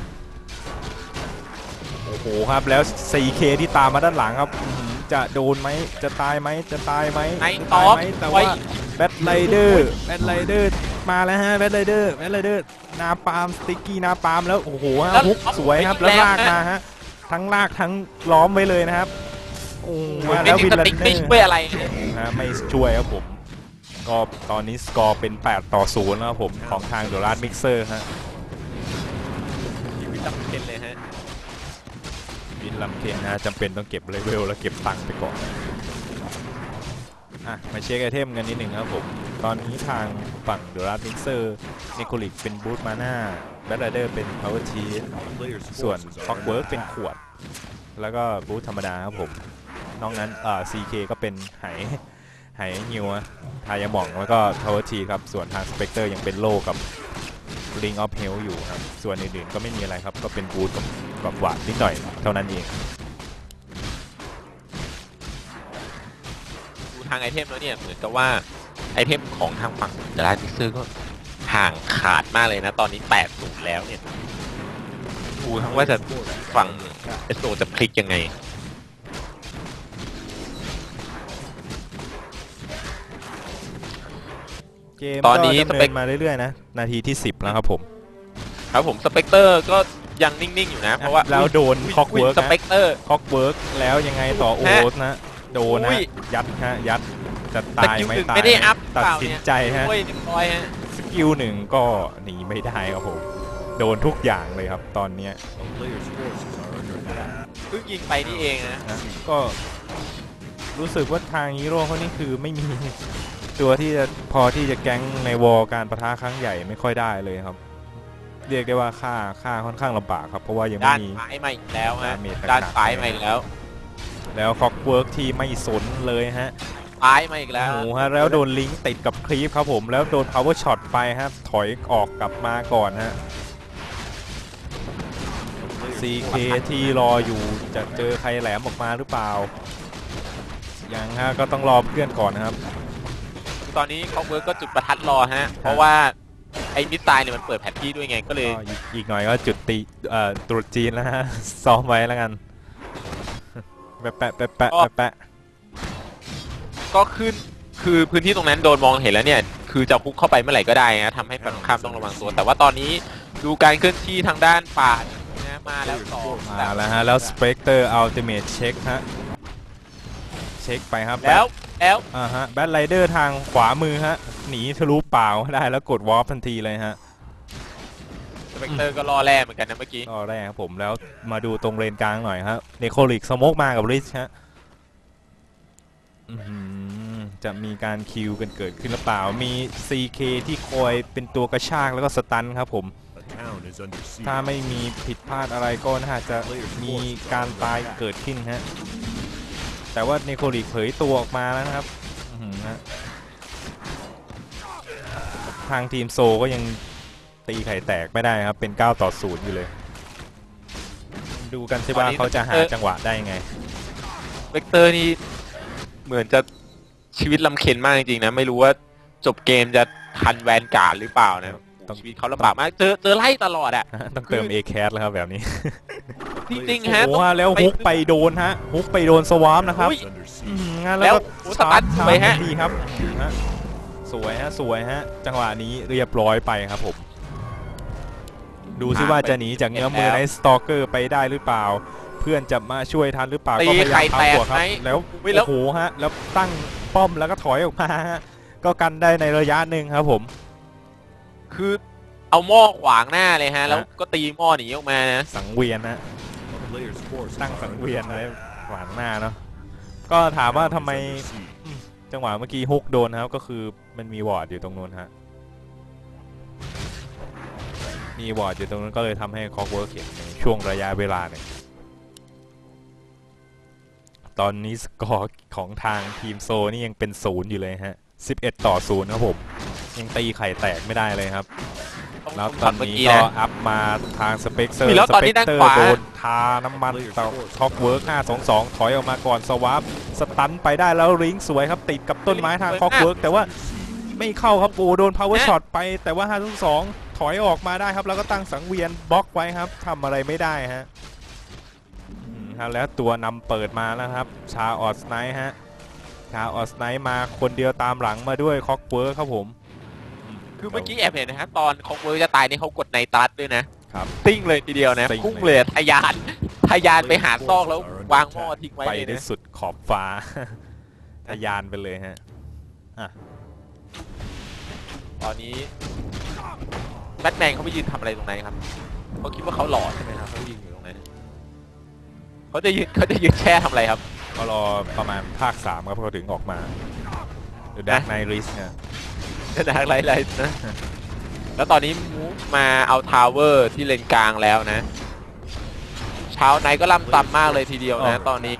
โอ้โหครับแล้ว 4K ที่ตามมาด้านหลังครับจะโดนไหมจะตายไหมแต่ว่าแบทไรเดอร์มาแล้วฮะแบทไรเดอร์นาปาล์มสติ๊กกี้นาปาล์มแล้วโอ้โหฮุกสวยครับแล้วลากมาฮะทั้งลากทั้งล้อมไว้เลยนะครับโอ้แล้ววินลันเนอร์ไม่ช่วยอะไรไม่ช่วยครับผมก็ตอนนี้สกอร์เป็น8-0แล้วครับผมของทางเดอะราดมิกเซอร์ฮะวินลัมเคนเลยฮะวินลัมเคนนะจำเป็นต้องเก็บเลเวลแล้วเก็บตังค์ไปก่อนมาเช็คไอเทมกันนิดหนึ่งครับผมตอนนี้ทางฝั่งเดอะราดมิกเซอร์นิโคลิกเป็นบูทมาน่าแบทไรเดอร์เป็นพาวเวอร์ชีสส่วนฟ็อกเวิร์กเป็นขวดแล้วก็บูทธรรมดาครับผมนอกนั้นCK ก็เป็นไหฮิวทายาหม่องแล้วก็พาวเวอร์ชีครับส่วนทางสเปกเตอร์ยังเป็นโลกับลิงออฟเฮลอยู่ครับส่วนอื่นๆก็ไม่มีอะไรครับก็เป็นบูทกับหวาดนิดหน่อยเท่านั้นเองทางไอเทมแล้วเนี่ยเหมือนกับว่าไอเทมของทางฝั่งเดอะราดมิกเซอร์ก็ห่างขาดมากเลยนะตอนนี้8-0แล้วเนี่ยดูทั้งว่าจะฝั่งเอสโซจะพลิกยังไงตอนนี้ดำเนินมาเรื่อยๆนะนาทีที่10แล้วครับผมสเปกเตอร์ก็ยังนิ่งๆอยู่นะเพราะว่าแล้วโดนคอกเวิร์กสเปกเตอร์คอกเวิร์กแล้วยังไงต่อโอ๊ตนะโดนนะยัดจะตายไม่ตายตัดสินใจฮะสกิล1ก็หนีไม่ได้ครับผมโดนทุกอย่างเลยครับตอนนี้เพิ่งยิงไปนี่เองนะก็รู้สึกว่าทางฮีโร่เขานี่คือไม่มีตัวที่จะพอที่จะแก๊งในวอลการประทะครั้งใหญ่ไม่ค่อยได้เลยครับ เรียกได้ว่าค่าค่อนข้างลำบากครับเพราะว่ายังไม่ด้านมีซ้ายมาอีกแล้วฮะดาเมจหนักๆด้านซ้ายมาอีกแล้วแล้วคอกเวิร์กที่ไม่สนเลยฮะซ้ายมาอีกแล้วโอ้โหฮะแล้วโดนลิงก์ติดกับครีปครับผมแล้วโดน power shot ไปฮะถอยออกกลับมาก่อนฮะ CK ที่รออยู่จะเจอใครแหลมออกมาหรือเปล่ายังฮะก็ต้องรอเพื่อนก่อนนะครับตอนนี้คอกเวิร์กก็จุดประทัดรอฮะเพราะว่าไอ้มิสไซล์เนี่ยมันเปิดแผนที่ด้วยไงก็เลยก็อีกหน่อยก็จุดตีตรุษจีนแล้วฮะ ซ้อมไว้แล้วกัน แปะแปะแปะแปะแปะก็ขึ้นคือพื้นที่ตรงนั้นโดนมองเห็นแล้วเนี่ยคือจะพุกเข้าไปเมื่อไหร่ก็ได้นะทำให้ฝั่งตรงข้ามต้องระวังตัวแต่ว่าตอนนี้ดูการเคลื่อนที่ทางด้านป่านะมาแล้วสองมาแล้วฮะแล้ว Spectre Ultimate เช็คฮะเช็คไปครับแล้วฮะแบทไรเดอร์ทางขวามือฮะหนีทะลุเปล่าได้แล้วกดวอร์ปทันทีเลยฮะสเปกเตอร์ก็ล่อแร่เหมือนกันนะเมื่อกี้ก็แรกครับผมแล้วมาดูตรงเลนกลางหน่อยครับเนโคลิกสโมกมากับริชฮะจะมีการคิวกันเกิดขึ้นหรือเปล่ามี CK ที่คอยเป็นตัวกระชากแล้วก็สตันครับผมถ้าไม่มีผิดพลาดอะไรก็น่าจะมีการตายเกิดขึ้นฮะแต่ว่าเนโคลิกเผยตัวออกมาแล้วนะครับทางทีมโซก็ยังตีไข่แตกไม่ได้ครับเป็น9-0อยู่เลยดูกันสิว่าเขาจะหาจังหวะได้ยังไงเวกเตอร์นี่เหมือนจะชีวิตลำเค็ญมากจริงๆนะไม่รู้ว่าจบเกมจะทันแวนการ์ดหรือเปล่านะชีวิตเขาลำบากมากเจอไล่ตลอดอ่ะต้องเติม A c a t แล้วครับแบบนี้จริงๆฮะโอ้โหแล้วฮุกไปโดนฮะฮุกไปโดนสวาร์มนะครับงั้นแล้วก็สตันไปฮะดีครับสวยฮะสวยฮะจังหวะนี้เรียบร้อยไปครับผมดูซิว่าจะหนีจากเงื้อมือในสตอกเกอร์ไปได้หรือเปล่าเพื่อนจะมาช่วยทันหรือเปล่าก็พยายามทำตัวครับแล้วโอ้โหฮะแล้วตั้งป้อมแล้วก็ถอยออกมาฮะก็กันได้ในระยะหนึ่งครับผมคือเอาหม้อขวางหน้าเลยฮะแล้วก็ตีหม้อหนีออกมานะสังเวียนนะตั้งสังเวียนอะไรขวางหน้าเนาะก็ถามว่าทำไมจังหวะเมื่อกี้ฮุกโดนครับก็คือมันมีวอร์ดอยู่ตรงนู้นฮะมีวอร์ดอยู่ตรงนั้นก็เลยทำให้คอกเวิร์กเห็นในช่วงระยะเวลาหนึ่งตอนนี้สกอร์ของทางทีมโซนี่ยังเป็น0อยู่เลยฮะ11-0ครับผมยังตีไข่แตกไม่ได้เลยครับแล้วตอนนี้ก็อัพมาทางสเปกเตอร์โดนทาน้ำมันต่อคอกเวิร์ก5-2ถอยออกมาก่อนสวาปสตันไปได้แล้วริงสวยครับติดกับต้นไม้ทางคอกเวิร์กแต่ว่าไม่เข้าครับโอ้โดนพาวเวอร์ช็อตไปแต่ว่า5-2ถอยออกมาได้ครับแล้วก็ตั้งสังเวียนบล็อกไว้ครับทำอะไรไม่ได้ฮะแล้วตัวนำเปิดมาแล้วครับชาออสไนท์ฮะชาออสไนท์มาคนเดียวตามหลังมาด้วยคอกเวิร์กครับผมคือเมื่อกี้แอบเห็นนะฮะตอนคอกเวิร์กจะตายนี่เขากดในตัดด้วยนะครับติ้งเลยทีเดียวนะพุ่งเลยทะยานไปหาซอกแล้ววางหม้อทิ้งไว้ไปเลยได้นะสุดขอบฟ้าทะยานไปเลยฮะตอนนี้แบทแมนเขาไปยืนทำอะไรตรงไหนครับเขาคิดว่าเขาหล่อใช่ไหมครับเขายืนอยู่ตรงนั้นเขาจะยืนแช่ทำอะไรครับก็รอประมาณภาค3ครับเขาถึงออกมาดูดักไนริสเนี่ยดักไรนะแล้วตอนนี้มูฟมาเอาทาวเวอร์ที่เลนกลางแล้วนะเช้าไนก็ล่ำต่ำมากเลยทีเดียวนะตอนนี้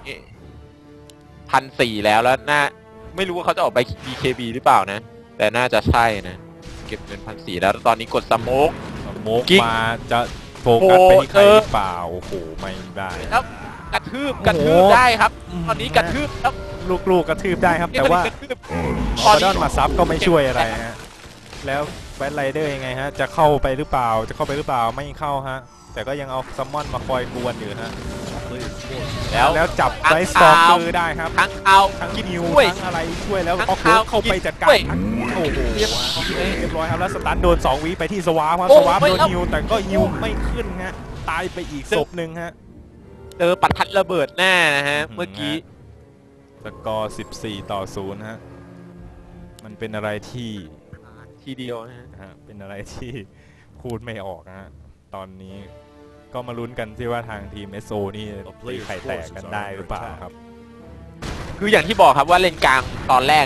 1,400แล้วน่าไม่รู้ว่าเขาจะออกไป BKB หรือเปล่านะแต่น่าจะใช่นะเก็บเงิน1,400แล้วตอนนี้กดสโมกมาจะโฟกัสไปที่ใครหรือเปล่าโอ้โหไม่ได้แล้วกระทืบได้ครับตอนนี้กระทืบแล้วลูกกระทืบได้ครับแต่ว่าออดอนมาซับก็ไม่ช่วยอะไรฮะแล้วแบทไรเดอร์ยังไงฮะจะเข้าไปหรือเปล่าไม่เข้าฮะแต่ก็ยังเอาซัมมอนมาคอยกวนอยู่ฮะแล้วจับไซส์สตอกเกอร์ได้ครับทั้งนิวทั้งอะไรช่วยแล้วออกเข้าไปจัดการโอ้โหเรียบร้อยครับแล้วสตันโดน2 วิไปที่สวาร์โดนฮิวแต่ก็ฮิวไม่ขึ้นฮะตายไปอีกศพหนึ่งฮะเจอปัดทัดระเบิดแน่นะฮะเมื่อกี้สกอร์14-0ฮะมันเป็นอะไรที่ทีเดียวนะฮะเป็นอะไรที่พูดไม่ออกฮะตอนนี้ก็มาลุ้นกันที่ว่าทางทีม SO นี่ตีไข่แตกกันได้หรือเปล่าครับคืออย่างที่บอกครับว่าเลนกลางตอนแรกเนี่ย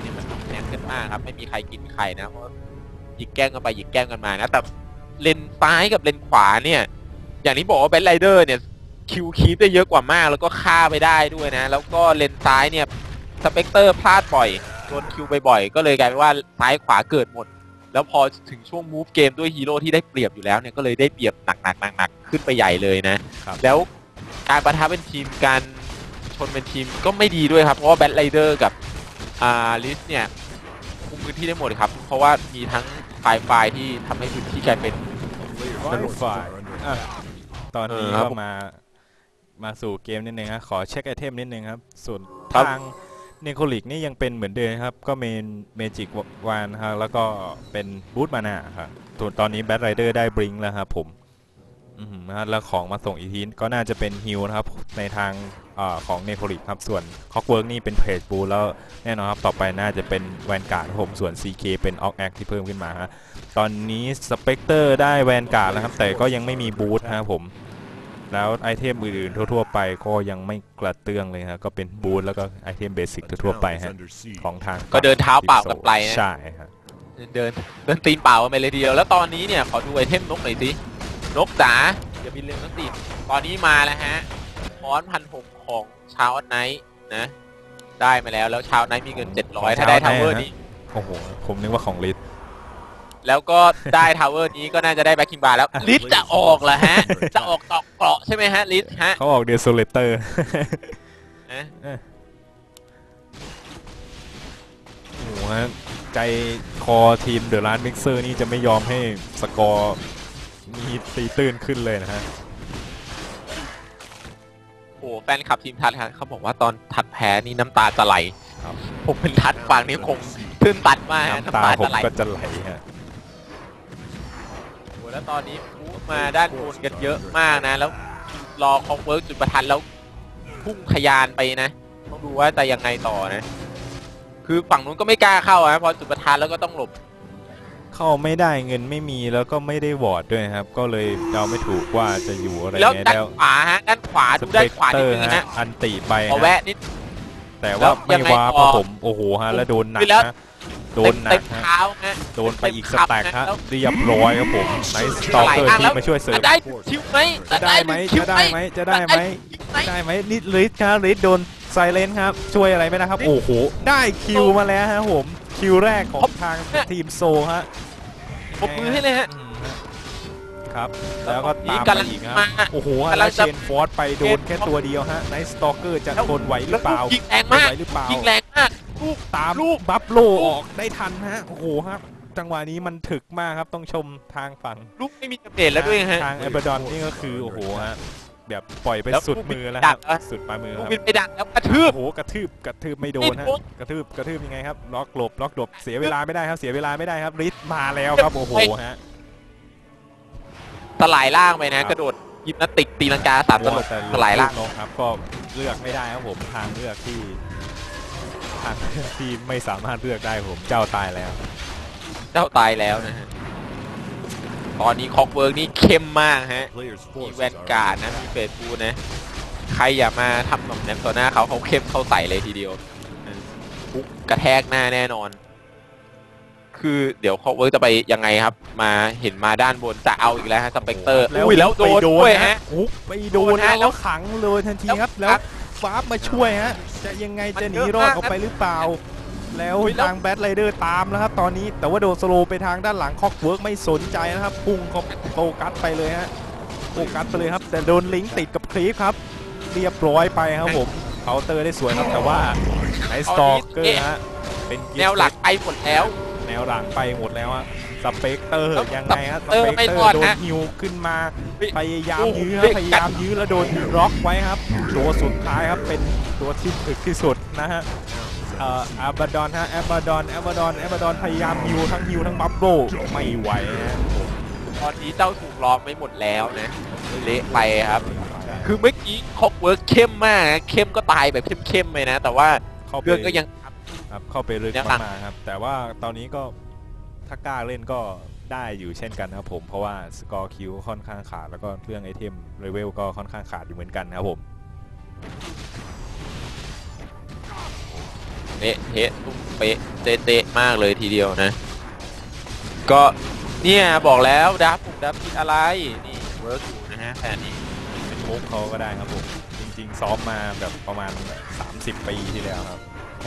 แรงขึ้นมากครับไม่มีใครกินใครนะเพราะหยิกแกล้งกันไปหยิกแกล้งกันมานะแต่เลนซ้ายกับเลนขวาเนี่ยอย่างที่บอกว่าแบทไรเดอร์เนี่ยคิวคีปได้เยอะกว่ามากแล้วก็ฆ่าไปได้ด้วยนะแล้วก็เลนซ้ายเนี่ยสเปกเตอร์พลาดบ่อยโดนคิวบ่อยๆก็เลยกลายเป็นว่าซ้ายขวาเกิดหมดแล้วพอถึงช่วงมูฟเกมด้วยฮีโร่ที่ได้เปรียบอยู่แล้วเนี่ยก็เลยได้เปรียบหนักขึ้นไปใหญ่เลยนะแล้วการปะทะเป็นทีมการชนเป็นทีมก็ไม่ดีด้วยครับเพราะว่าแบทไรเดอร์กับลิสเนี่ยคุมพื้นที่ได้หมดครับเพราะว่ามีทั้งไฟที่ทำให้พื้นที่กลายเป็นฝ่ายตอนนี้ก็มาสู่เกมนิดนึงครับขอเช็คไอเทมนิดนึงครับส่วนทางเนโคลิกนี่ยังเป็นเหมือนเดิมครับก็เมจิกวานครับแล้วก็เป็นบูทมานาครับตอนนี้แบทไรเดอร์ได้บริงแล้วครับผมแล้วของมาส่งอีกทีก็น่าจะเป็นฮิลนะครับในทางของเนโคลิกครับส่วนคอกเวิร์กนี่เป็นเพจบูแล้วแน่นอนครับต่อไปน่าจะเป็นแวนการ์ดผมส่วน CK เป็นออกแอคที่เพิ่มขึ้นมาฮะตอนนี้สเปกเตอร์ได้แวนการ์ดแล้วครับแต่ก็ยังไม่มีบูทครับผมแล้วไอเทมอื่นๆทั่วๆไปก็ยังไม่กระเตื้องเลยครับก็เป็นบูทแล้วก็ไอเทมเบสิกทั่วๆไปฮะของทางก็เดินเท้าเปล่ากับไปนะใช่ครับเดินตีนเปล่าไปเลยทีเดียวแล้วตอนนี้เนี่ยขอดูไอเทมนกหน่อยสินกจ๋าอย่าบินเร็วนักติดตอนนี้มาแล้วฮะค้อน1,600ของชาวไนท์นะได้มาแล้วชาวไนท์มีเงิน700ถ้าได้ทาวเวอร์นี้โอ้โหผมนึกว่าของลิสแล้วก็ได้ทาวเวอร์นี้ก็น่าจะได้แบ็คคิงบาร์แล้วลิสจะออกเหรอฮะจะออกตอกเกราะใช่ไหมฮะลิสฮะเขาออกเดโซเลเตอร์โอ้โหใจคอทีมเดอะร้านมิกเซอร์นี่จะไม่ยอมให้สกอร์มีตีตื้นขึ้นเลยนะฮะโอ้แฟนคลับทีมทัดเขาบอกว่าตอนทัดแพ้นี่น้ำตาจะไหลผมเป็นทัดฟังนี่คงตื้นตันมากน้ำตาผมก็จะไหลฮะโอ้แล้วตอนนี้พูมาด้านบนกันเยอะมากนะแล้วรอคอมเวิร์กจุดประทัดแล้วพุ่งทะยานไปนะต้องดูว่าจะยังไงต่อนะคือฝั่งนู้นก็ไม่กล้าเข้านะพอจุดประทัดแล้วก็ต้องหลบเข้าไม่ได้เงินไม่มีแล้วก็ไม่ได้วอร์ดด้วยครับก็เลยเดาไม่ถูกว่าจะอยู่อะไรแล้วด้านขวาฮะด้านขวาดูด้านขวานิดนึงฮะอันติไปขอแวะนิดแต่ว่าไม่ว้าเพราะผมโอ้โหฮะแล้วโดนหนักนะโดนหนักฮะโดนไปอีกสแต็กฮะเรียบร้อยครับผมไนท์สตอเกอร์ที่มาช่วยเสริมได้คิวไหมจะได้ไหมนิดลิสครับลิสโดนไซเลนครับช่วยอะไรไม่ได้ครับโอ้โหได้คิวมาแล้วฮะผมคิวแรกของทางทีมโซฮะปรบมือให้เลยฮะครับแล้วก็ตามมาอีกครับโอ้โหแล้วเชนฟอร์สไปโดนแค่ตัวเดียวฮะไนท์สตอเกอร์จะทนไหวหรือเปล่ายิงแรงมากยิงแรงมากตามบัฟโลออกได้ทันฮะโอ้โหครับจังหวะนี้มันถึกมากครับต้องชมทางฝั่งลูกไม่มีกระเด็นแล้วด้วยฮะทางเอเบอร์ดอนนี่ก็คือโอ้โหฮะแบบปล่อยไปสุดมือแล้วครับสุดปลายมือครับไปดักแล้วกระทืบโอ้โหกระทืบไม่โดนฮะกระทืบยังไงครับล็อกหลบเสียเวลาไม่ได้ครับเสียเวลาไม่ได้ครับริสมาแล้วครับโอ้โหฮะสลายล่างไปนะกระโดดยิมนาติกตีลังกา3 ตลบสลายล่างครับก็เลือกไม่ได้ครับผมทางเลือกที่ไม่สามารถเลือกได้ผมเจ้าตายแล้วนะฮะตอนนี้คอกเวิร์กนี่เข้มมากฮะมีแวนการ์ดนะมีเฟสบูนะใครอย่ามาทำแบบนั้นต่อหน้าเขาเข้มเข้าใส่เลยทีเดียวปุ๊กกระแทกหน้าแน่นอนคือเดี๋ยวคอกเวิร์กจะไปยังไงครับมาเห็นมาด้านบนจะเอาอีกแล้วฮะสเปกเตอร์แล้วโดนด้วยฮะไปโดนแล้วขังเลยทันทีครับแล้วฟ้ามาช่วยฮะจะยังไงจะหนีรอดออกไปหรือเปล่าแล้วทางแบทไรเดอร์ตามแล้วครับตอนนี้แต่ว่าโดนสโลไปทางด้านหลังคอกเวิร์กไม่สนใจนะครับพุ่งเขาโฟกัสไปเลยฮะครับแต่โดนลิงก์ติดกับคลีฟครับเรียบร้อยไปครับผมเคาน์เตอร์ได้สวยครับแต่ว่าไนท์สตอเกอร์ฮะเป็นแนวหลักไปหมดแล้วฮะสเปกเตอร์ยังไงฮะสเปกเตอร์โดนฮิวขึ้นมาพยายามยื้อแล้วโดนล็อกไว้ครับตัวสุดท้ายครับเป็นตัวที่ถึกที่สุดนะฮะอาบาดอนฮะแอบาดอนพยายามฮิวทั้งบัฟโลไม่ไหวนะตอนนี้เจ้าถูกล้อมไม่หมดแล้วนะเละไปครับคือเมื่อกี้คอกเวิร์กเข้มมากเข้มก็ตายแบบเข้มเลยนะแต่ว่าเรื่องก็ยังเข้าไปลึกมากครับแต่ว่าตอนนี้ก็ถ้ากล้าเล่นก็ได้อยู่เช่นกันครับผมเพราะว่าสกอร์คิวค่อนข้างขาดแล้วก็เรื่องไอเทมเลเวลก็ค่อนข้างขาดอยู่เหมือนกันครับผมเป๊ะเทะตุ้มเป๊ะเตะมากเลยทีเดียวนะก็เนี่ยบอกแล้วดับผิดอะไรนี่เวิร์กอยู่นะฮะแผนนี้เป็นมุกเขาก็ได้ครับผมจริงๆซ้อมมาแบบประมาณ30 ปีที่แล้วครับ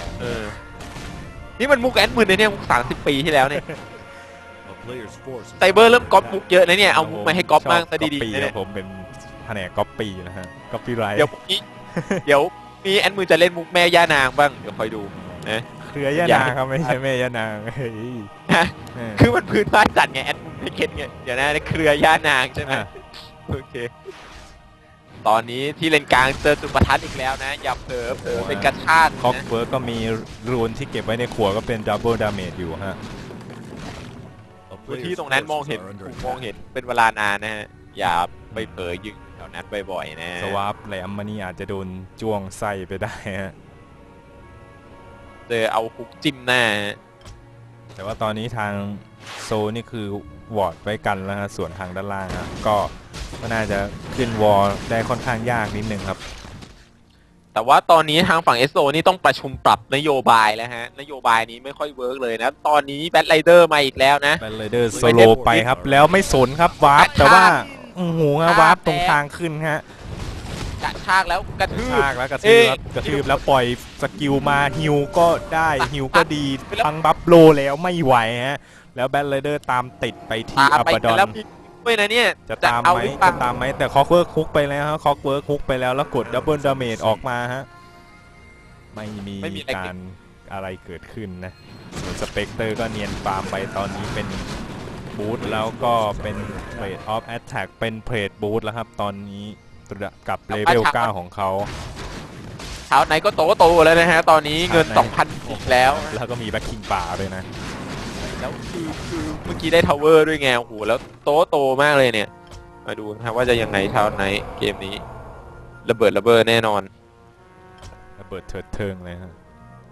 นี่มันมุกแอดมินเนี่ยมุก30 ปีที่แล้วเนี่ย A player's force ไซเบอร์เริ่มก๊อปมุกเยอะนะเนี่ยเอามุกมาให้ก๊อปบ้างซะดีๆๆนะคเนี่รับยผมเป็นแผนกก๊อปปี้นะฮะก๊อปปี้ไรท์เดี๋ยวมีแอดมินจะเล่นมุกแม่ย่านางบ้างเดี๋ยวคอยดูนะเครือย่านางครับไม่ใช่แม่ย่านางเฮ้ยคือมันพื้นบ้านจัดไงแอดมินให้เก็ตไงเดี๋ยวนะเครือย่านางใช่ไหมอ่ะโอเคตอนนี้ที่เลนกลางเจอจุดประทัดอีกแล้วนะอย่าเผลอเป็นกระชากคอกนะเวิร์กก็มีรูนที่เก็บไว้ในขวดก็เป็นดับเบิลดาเมจอยู่ฮะ A พื้น player's ที่ตรงนั้นมองเห็น forces are under ถูกมอง attack. เห็นเป็นเวลานานนะฮะอย่าไปเผลอยิงแถวนั้นบ่อยๆนะสวาปแหลมมานี่อาจจะโดนจ้วงไส้ไปได้ฮะเจอเอาคุกจิ้มหน้าแต่ว่าตอนนี้ทางโซนี่คือวอร์ดไว้กันแล้วฮะส่วนทางด้านล่างฮะก็น่าจะขึ้นวอลได้ค่อนข้างยากนิดนึงครับแต่ว่าตอนนี้ทางฝั่งเอสโซนี่ต้องประชุมปรับนโยบายแล้วฮะนโยบายนี้ไม่ค่อยเวิร์กเลยนะตอนนี้แบทไรเดอร์มาอีกแล้วนะแบนเลเดอร์โซโลไปครับ แล้วไม่สนครับวาร์ปแต่ว่าโอ้โหฮะวาร์ปตรงทางขึ้นฮะกระชากแล้วกระทืบชากแล้วกระทืบครับกระทืบแล้วปล่อยสกิลมาฮิวก็ได้ฮิวก็ดีทั้งบัฟโลแล้วไม่ไหวฮะแล้วแบนเลเดอร์ตามติดไปที่ตามอัไปปดอนแล้วมีด้วยนะเนี่ยจะตามเอาไหมหรือเปล่าจะตามไหมแต่คอกเวิร์กคุกไปแล้วฮะคอกเวิร์กคุกไปแล้วแล้วกดดับเบิลดาเมจออกมาฮะไม่มีการอะไรเกิดขึ้นนะส่วนสเปกเตอร์ก็เนียนฟาร์มไปตอนนี้เป็นบูทแล้วก็เป็นเพลทออฟแอตแทกเป็นเพลทบูทแล้วครับตอนนี้กับเลเวล9ของเขาเช้าไหนก็โตแล้วนะฮะตอนนี้เงิน 2,000อีกแล้วแล้วก็มีแบ็คคิงป่าด้วยนะแล้วคือเมื่อกี้ได้ทาวเวอร์ด้วยไงโอ้โหแล้วโตมากเลยเนี่ยมาดูนะครับว่าจะยังไงเช้าไหนเกมนี้ระเบิดแน่นอนระเบิดเถิดเทิงเลยฮะ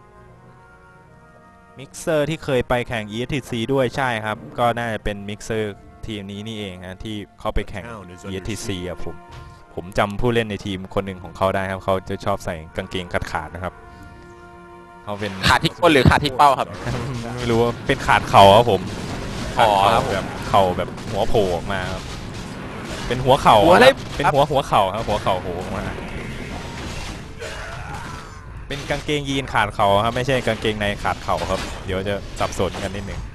มิกเซอร์ที่เคยไปแข่ง ESTC ด้วยใช่ครับก็น่าจะเป็นมิกเซอร์ทีมนี้นี่เองฮะที่เขาไปแข่ง ESTC อะผมจำผู้เล่นในทีมคนหนึ่งของเขาได้ครับเขาจะชอบใส่กางเกงขาดนะครับเขาเป็นขาดที่ก้นหรือขาดที่เป้าครับไม่รู้ว่าเป็นขาดเข่าครับผมอ๋อขาดครับผมแบบเข่าแบบหัวโผล่ออกมาครับเป็นหัวเข่าหัวอะไรครับเป็นหัวเข่าครับหัวเข่าโผล่ออกมาเป็นกางเกงยีนขาดเข่าครับไม่ใช่กางเกงในขาดเข่าครับเดี๋ยวจะสับสนกันนิดหนึ่ง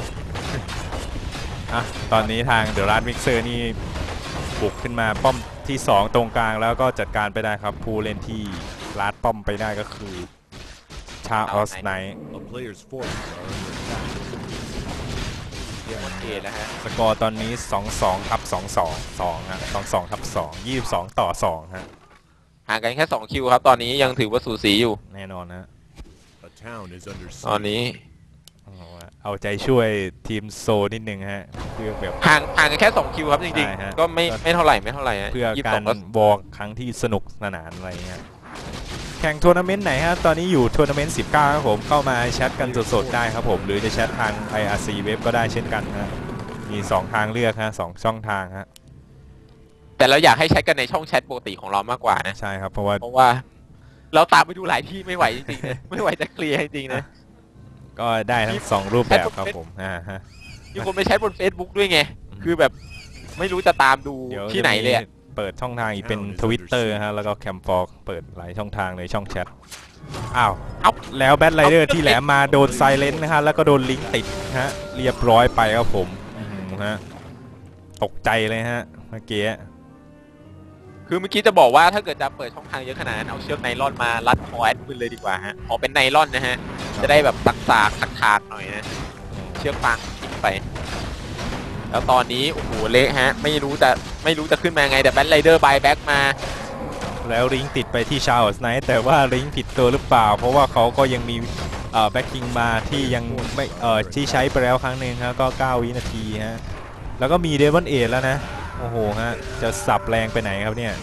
อ่ะตอนนี้ทางเดอะรัดมิกเซอร์นี่บุกขึ้นมาป้อมที่ 2 ตรงกลางแล้วก็จัดการไปได้ครับผู้เล่นที่ลัดป้อมไปได้ก็คือชาออสไนท์ A player's forces are under attack. โอเคแล้วฮะสกอร์ตอนนี้ 22 ครับ 2 ฮะ 22 ครับ 2 22 ต่อ 2 ฮะห่างกันแค่2คิวครับตอนนี้ยังถือว่าสูสีอยู่แน่นอนฮะ A town is under ตอน siege. นี้เอาใจช่วยทีมโซนิดนึงฮะเพื่อแบบห่างกันแค่2คิวครับจริงใช่ฮะๆก็ไม่เท่าไหร่ฮะเพื่อ 22 การก็วอล์กครั้งที่สนุกสนานอะไรเงี้ยแข่งทัวร์นาเมนต์ไหนฮะ ตอนนี้อยู่ทัวร์นาเมนต์19ครับผมเข้ามาแชทกันสดๆได้ครับผม หรือจะแชททาง IRC เว็บก็ได้เช่นกันฮะมี 2 ทางเลือกฮะ2ช่องทางฮะแต่เราอยากให้แชทกันในช่องแชทปกติของเรามากกว่านะใช่ครับเพราะว่าเพราะว่าเราตามไปดูหลายที่ไม่ไหวจริงๆนะ ไม่ไหวจะเคลียร์จริงๆนะก็ได้ทั้ง 2 รูปแบบครับผมฮะมีคนไปแชทบน Facebook ด้วยไง คือแบบไม่รู้จะตามดูเดี๋ยวที่ไหนเลยอะจะมีเปิดช่องทางอีกเป็น Twitter ฮะแล้วก็แคมฟอร์เปิดหลายช่องทางในช่องแชทอ้าวเอาแล้วแบทไรเดอร์ที่แหลมมาโดนไซเลนต์นะฮะแล้วก็โดนลิงก์ติดฮะเรียบร้อยไปครับผมฮะตกใจเลยฮะเมื่อกี้คือเมื่อกี้จะบอกว่าถ้าเกิดจะเปิดช่องทางเยอะขนาดนั้นเอาเชือกไนลอนมารัดคอแอดมินเลยดีกว่าฮะขอเป็นไนลอนนะฮะจะได้แบบถากๆหน่อยนะเชือกฟางทิ้งไป แล้วตอนนี้โอ้โหเละฮะไม่รู้จะขึ้นมาไงแต่แบทไรเดอร์บายแบ็กมาแล้วลิงก์ติดไปที่ชาร์ลส์ไนท์แต่ว่าลิงก์ผิดตัวหรือเปล่า เพราะว่าเขาก็ยังมีแบ็คคิงมาที่ยังไม่ที่ใช้ไปแล้วครั้งหนึ่งครับก็ 9 วินาทีฮะแล้วก็มีเดมอนเอทแล้วนะโอ้โหฮะจะสับแรงไปไหนครับเนี่ย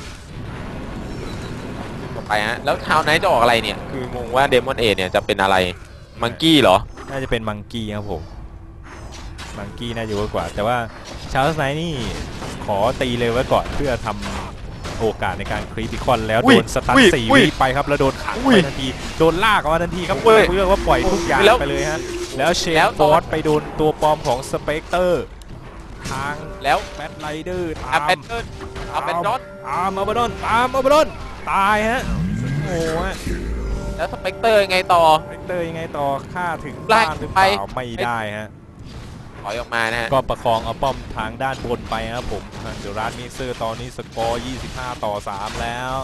ต่อไปฮะแล้วชาวไนท์จะออกอะไรเนี่ยคืองงว่าเดมอนเอเนี่ยจะเป็นอะไรมังกี้เหรอน่าจะเป็นมังกี้ครับผมมังกี้น่าจะเวิร์กกว่า แต่ว่าชาร์ลส์ไนท์นี่ขอตีเลยไว้ก่อนเพื่อทำโอกาสในการคริติคอนแล้วอุ้โดยนสตันอุ้ย 4 อุ้ยวิไปครับแล้วโดนขังอุ้ไปยทันทีโดนลากออกมาทันทีครับอุ้ยเรียกว่าปล่อยทุกอย่างแล้วไปเลยฮะแล้วเชนแล้วฟอร์สไปโดนตัวปลอมของสเปกเตอร์ทางแล้วแบทไรเดอร์อาตามแพนเทิร์นอาแพนดอนตามอัลบาดอนตายฮะโอ้ฮะแล้วสเปกเตอร์ยังไงต่อสเปกเตอร์ยังไงต่อฆ่าถึงไล่บ้านหรือเปไปล่าไม่ได้ฮะถอยออกมานะฮะก็ประคองเอาป้อมทางด้านบนไปครับผมเดี๋ยวร้านมิกเซอร์ตอนนี้สกอร์ 25-3 แล้ว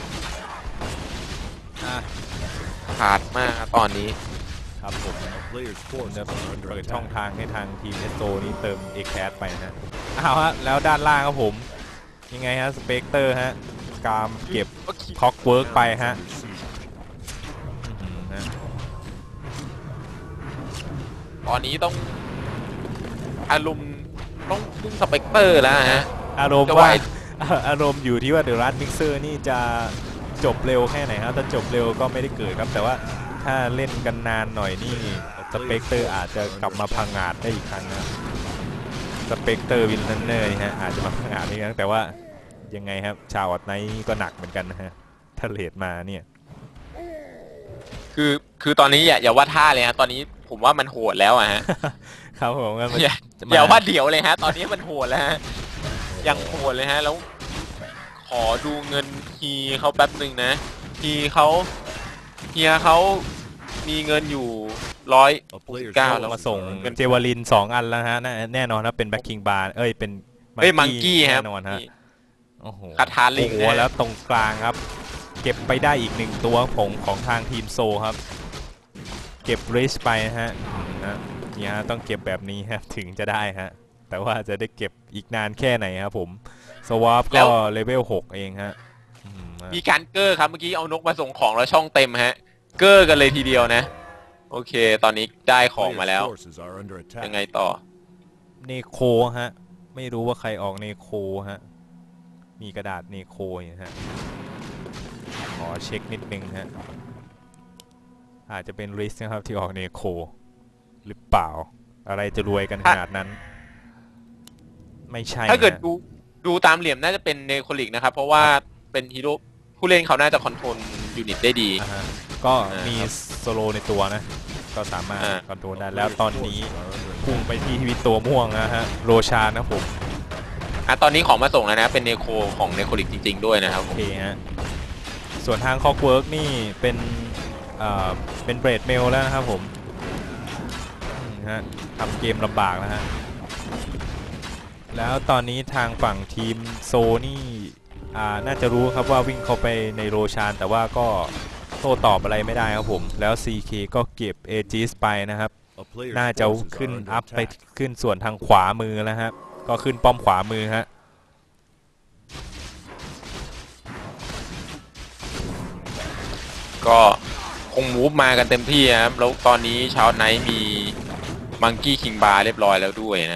อ่ะขาดมากครับตอนนี้ครับผม A player's ผม forces จะ are under เปิดช่อง attack. ทางให้ทางทีมเอสโตนี้เติมเอแคสไปนะฮะเอาฮะแล้วด้านล่างครับผมยังไงฮะสเปกเตอร์ฮะกามเก็บคอกเวิร์กไป Town is ฮะ under siege. อื้อหือฮะตอนนี้ต้องอารมณ์ต้องพึ่งสเปกเตอร์แล้วฮะอารมณ์จะว่าไหวอารมณ์อยู่ที่ว่าเดอะรัสมิกเซอร์นี่จะจบเร็วแค่ไหนครับถ้าจบเร็วก็ไม่ได้เกิดครับแต่ว่าถ้าเล่นกันนานหน่อยนี่สเปกเตอร์อาจจะกลับมาพังงาดได้อีกครั้งนะสเปกเตอร์วินเนอร์นี่ฮะอาจจะมาพังงาดอีกครั้งแต่ว่ายังไงครับชาวออดไนท์ก็หนักเหมือนกันนะฮะถ้าเลดมาเนี่ยคือตอนนี้อย่าว่าท่าเลยฮะตอนนี้ผมว่ามันโหดแล้วอะฮะครับผมก็มันอย่าจะอย่าว่าเดี๋ยวเลยฮะ ตอนนี้มันโหดแล้วฮะยังโหดเลยฮะ แล้วขอดูเงินทีเขาแป๊บหนึ่งนะทีเขาเฮียเขามีเงินอยู่ร้อย A player's เก้า forces แล้วมาส่ง are under เจวาลิน2 อันแล้วฮะแน่นอนนะเป็นแบ็คคิงบาร์เอ้ยเป็นเอ้ยมังกี้ครับแน่นอนฮะนี่โอ้โหคาถาลิงโอ้โหนะแล้วตรงกลางครับ เก็บไปได้อีก1 ตัวของทางทีมโซครับ เก็บริชไปฮะนี่ฮะต้องเก็บแบบนี้ครับถึงจะได้ฮะแต่ว่าจะได้เก็บอีกนานแค่ไหนครับผมสวาปก็เลเวล 6 เองฮะฮะมีการเกอร์ครับเมื่อกี้เอานกมาส่งของแล้วช่องเต็มฮะ เกอร์กันเลยทีเดียวนะ โอเค ตอนนี้ได้ของมาแล้ว Player's forces are under ยัง attack. ไงต่อเนโคฮะไม่รู้ว่าใครออกเนโคฮะมีกระดาษเนโคอยู่ฮะขอเช็คนิดนึงฮะอาจจะเป็นริสนะครับที่ออกเนโคหรือเปล่าอะไรจะรวยกันขนาดนั้น ไม่ใช่ถ้าเกิดฮะดูตามเหลี่ยมน่าจะเป็นเนโคลิกนะครับ เพราะว่าเป็นฮีโร่ผู้เล่นเขาน่าจะคอนโทรลยูนิตได้ดีอ่าฮะก็มีโซโลในตัวนะ ก็สามารถอ่าคอนโทรลได้ A แล้ว player's ตอนนี้ forces are under พุ่ง attack. ไปที่ทีวีตัวม่วงนะฮะโรชานนะผมตอนนี้ของมาส่งแล้วนะ เป็นเนโคของเนโคลิกจริงๆด้วยนะครับโอเคฮะส่วนทางคอกเวิร์กนี่เป็นเป็นเบรดเมลแล้วนะครับผมฮะทำเกมลำบากนะฮะแล้วตอนนี้ทางฝั่งทีมโซนี่น่าจะรู้ครับว่าวิ่งเข้าไปในโรชานแต่ว่าก็โต้ตอบอะไรไม่ได้ครับผมแล้ว CK ก็เก็บเอจิสไปนะครับ A player's น่าจะ forces ขึ้น are under อัพไป attack. ขึ้นส่วนทางขวามือแล้วฮะก็ขึ้นป้อมขวามือฮะก็คงมูฟมากันเต็มที่ครับ แล้วตอนนี้ชาวไนท์มีมังกี้คิงบาร์เรียบร้อยแล้วด้วยนะ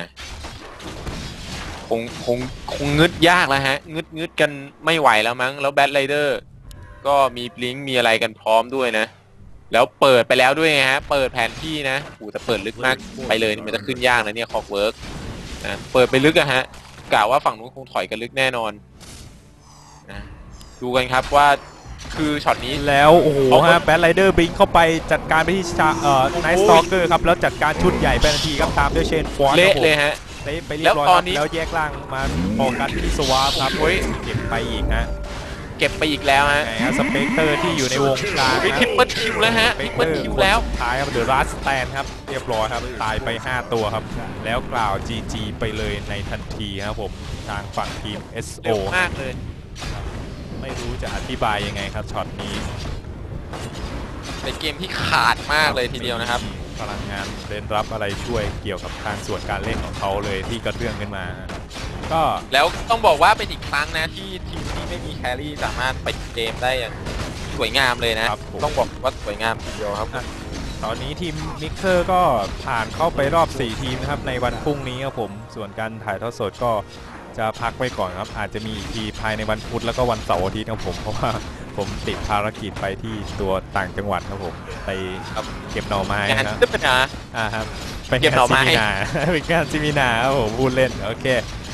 คงงึดยากแล้วฮะ งึดกันไม่ไหวแล้วมั้ง แล้วแบทไรเดอร์ก็มีบลิงก์มีอะไรกันพร้อมด้วยนะ แล้วเปิดไปแล้วด้วยไงฮะ เปิดแผนที่นะโอ้แต่เปิดลึกมากไปเลยนี่มันจะขึ้นยากนะเนี่ยคอกเวิร์กนะเปิดไปลึกอะฮะกะว่าฝั่งนู้นคงถอยกันลึกแน่นอนนะดูกันครับว่าคือช็อตนี้แล้วโอ้โหเอาฮะแบทไรเดอร์บิงเข้าไปจัดการไปที่ไนท์สตอเกอร์ครับแล้วจัดการชุดใหญ่ไปทันทีครับตามด้วยเชนฟอร์ดเละเลยฮะไปเรียบร้อยแล้วตคอรันบนี้แล้วแยกล่างมาพอกันที่สวาปครับโอ้ยเก็บไปอีกฮะเก็บไปอีกแล้วฮะไงฮะสเปกเตอร์ที่อยู่ในวงกลางทริปเปิลคิวแล้วฮะทริปเปิลคิวแล้วท้ายครับเดอะรัสแตนครับเรียบร้อยครับตายไป 5 ตัวครับแล้วกล่าว GG ไปเลยในทันทีครับผมทางฝั่งทีม SO เร็วมากเลยไม่รู้จะอธิบายยังไงครับช็อตนี้เป็นเกมที่ขาดมากเลยทีเดียวนะครับพลังงานเล่นรับอะไรช่วยเกี่ยวกับทางส่วนการเล่นของเขาเลยที่กระเตื้องขึ้นมา ก็แล้วต้องบอกว่าเป็นอีกครั้งนะที่ทีมที่ไม่มีแครี่สามารถไปเกมได้อย่างสวยงามเลยนะ ต้องบอกว่าสวยงามทีเดียวครับตอนนี้ทีมมิกเซอร์ก็ผ่านเข้าไปรอบ 4 ทีมนะครับในวันพรุ่งนี้ครับผมส่วนการถ่ายทอดสดก็จะพักไว้ก่อนครับอาจจะมีอีกทีภายในวันพุธแล้วก็วันเสาร์อาทิตย์ครับผมเพราะว่าผมติดภารกิจไปที่ตัวต่างจังหวัดครับผมไปครับเก็บหน่อไม้งานครับจะเป็นนะครับไปเก็บหน่อไม้เป็นงานซิมินาครับผมพูดเล่นโอเค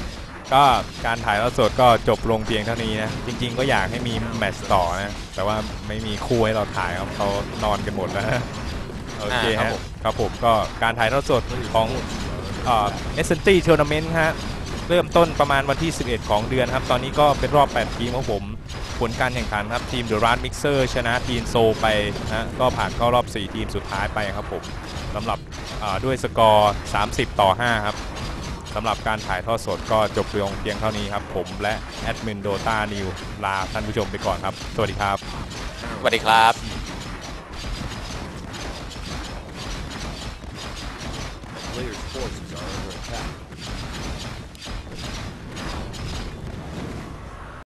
ก็การถ่ายทอดสดก็จบลงเพียงเท่านี้นะ จริงๆก็อยากให้มีแมตช์ต่อนะ แต่ว่าไม่มีคู่ให้เราถ่ายครับเขานอนกันหมดแล้วนะโอเคครับฮะผมครับผมก็การถ่ายทอดสดของS&T Tournament ฮะเริ่มต้นประมาณวันที่ 11 ของเดือนครับ ตอนนี้ก็เป็นรอบ 8 ทีมของผม ผลการแข่งขันครับ ทีม The Rad Mixer ชนะทีมโซไปนะก็ผ่านเข้ารอบ 4 ทีมสุดท้ายไปครับผมสำหรับด้วยสกอร์ 30-5 ครับสำหรับการถ่ายทอดสดก็จบลงเพียงเท่านี้ครับ ผมและแอดมินโดตานิวลาท่านผู้ชมไปก่อนครับ สวัสดีครับสวัสดีครับ Player's forces are under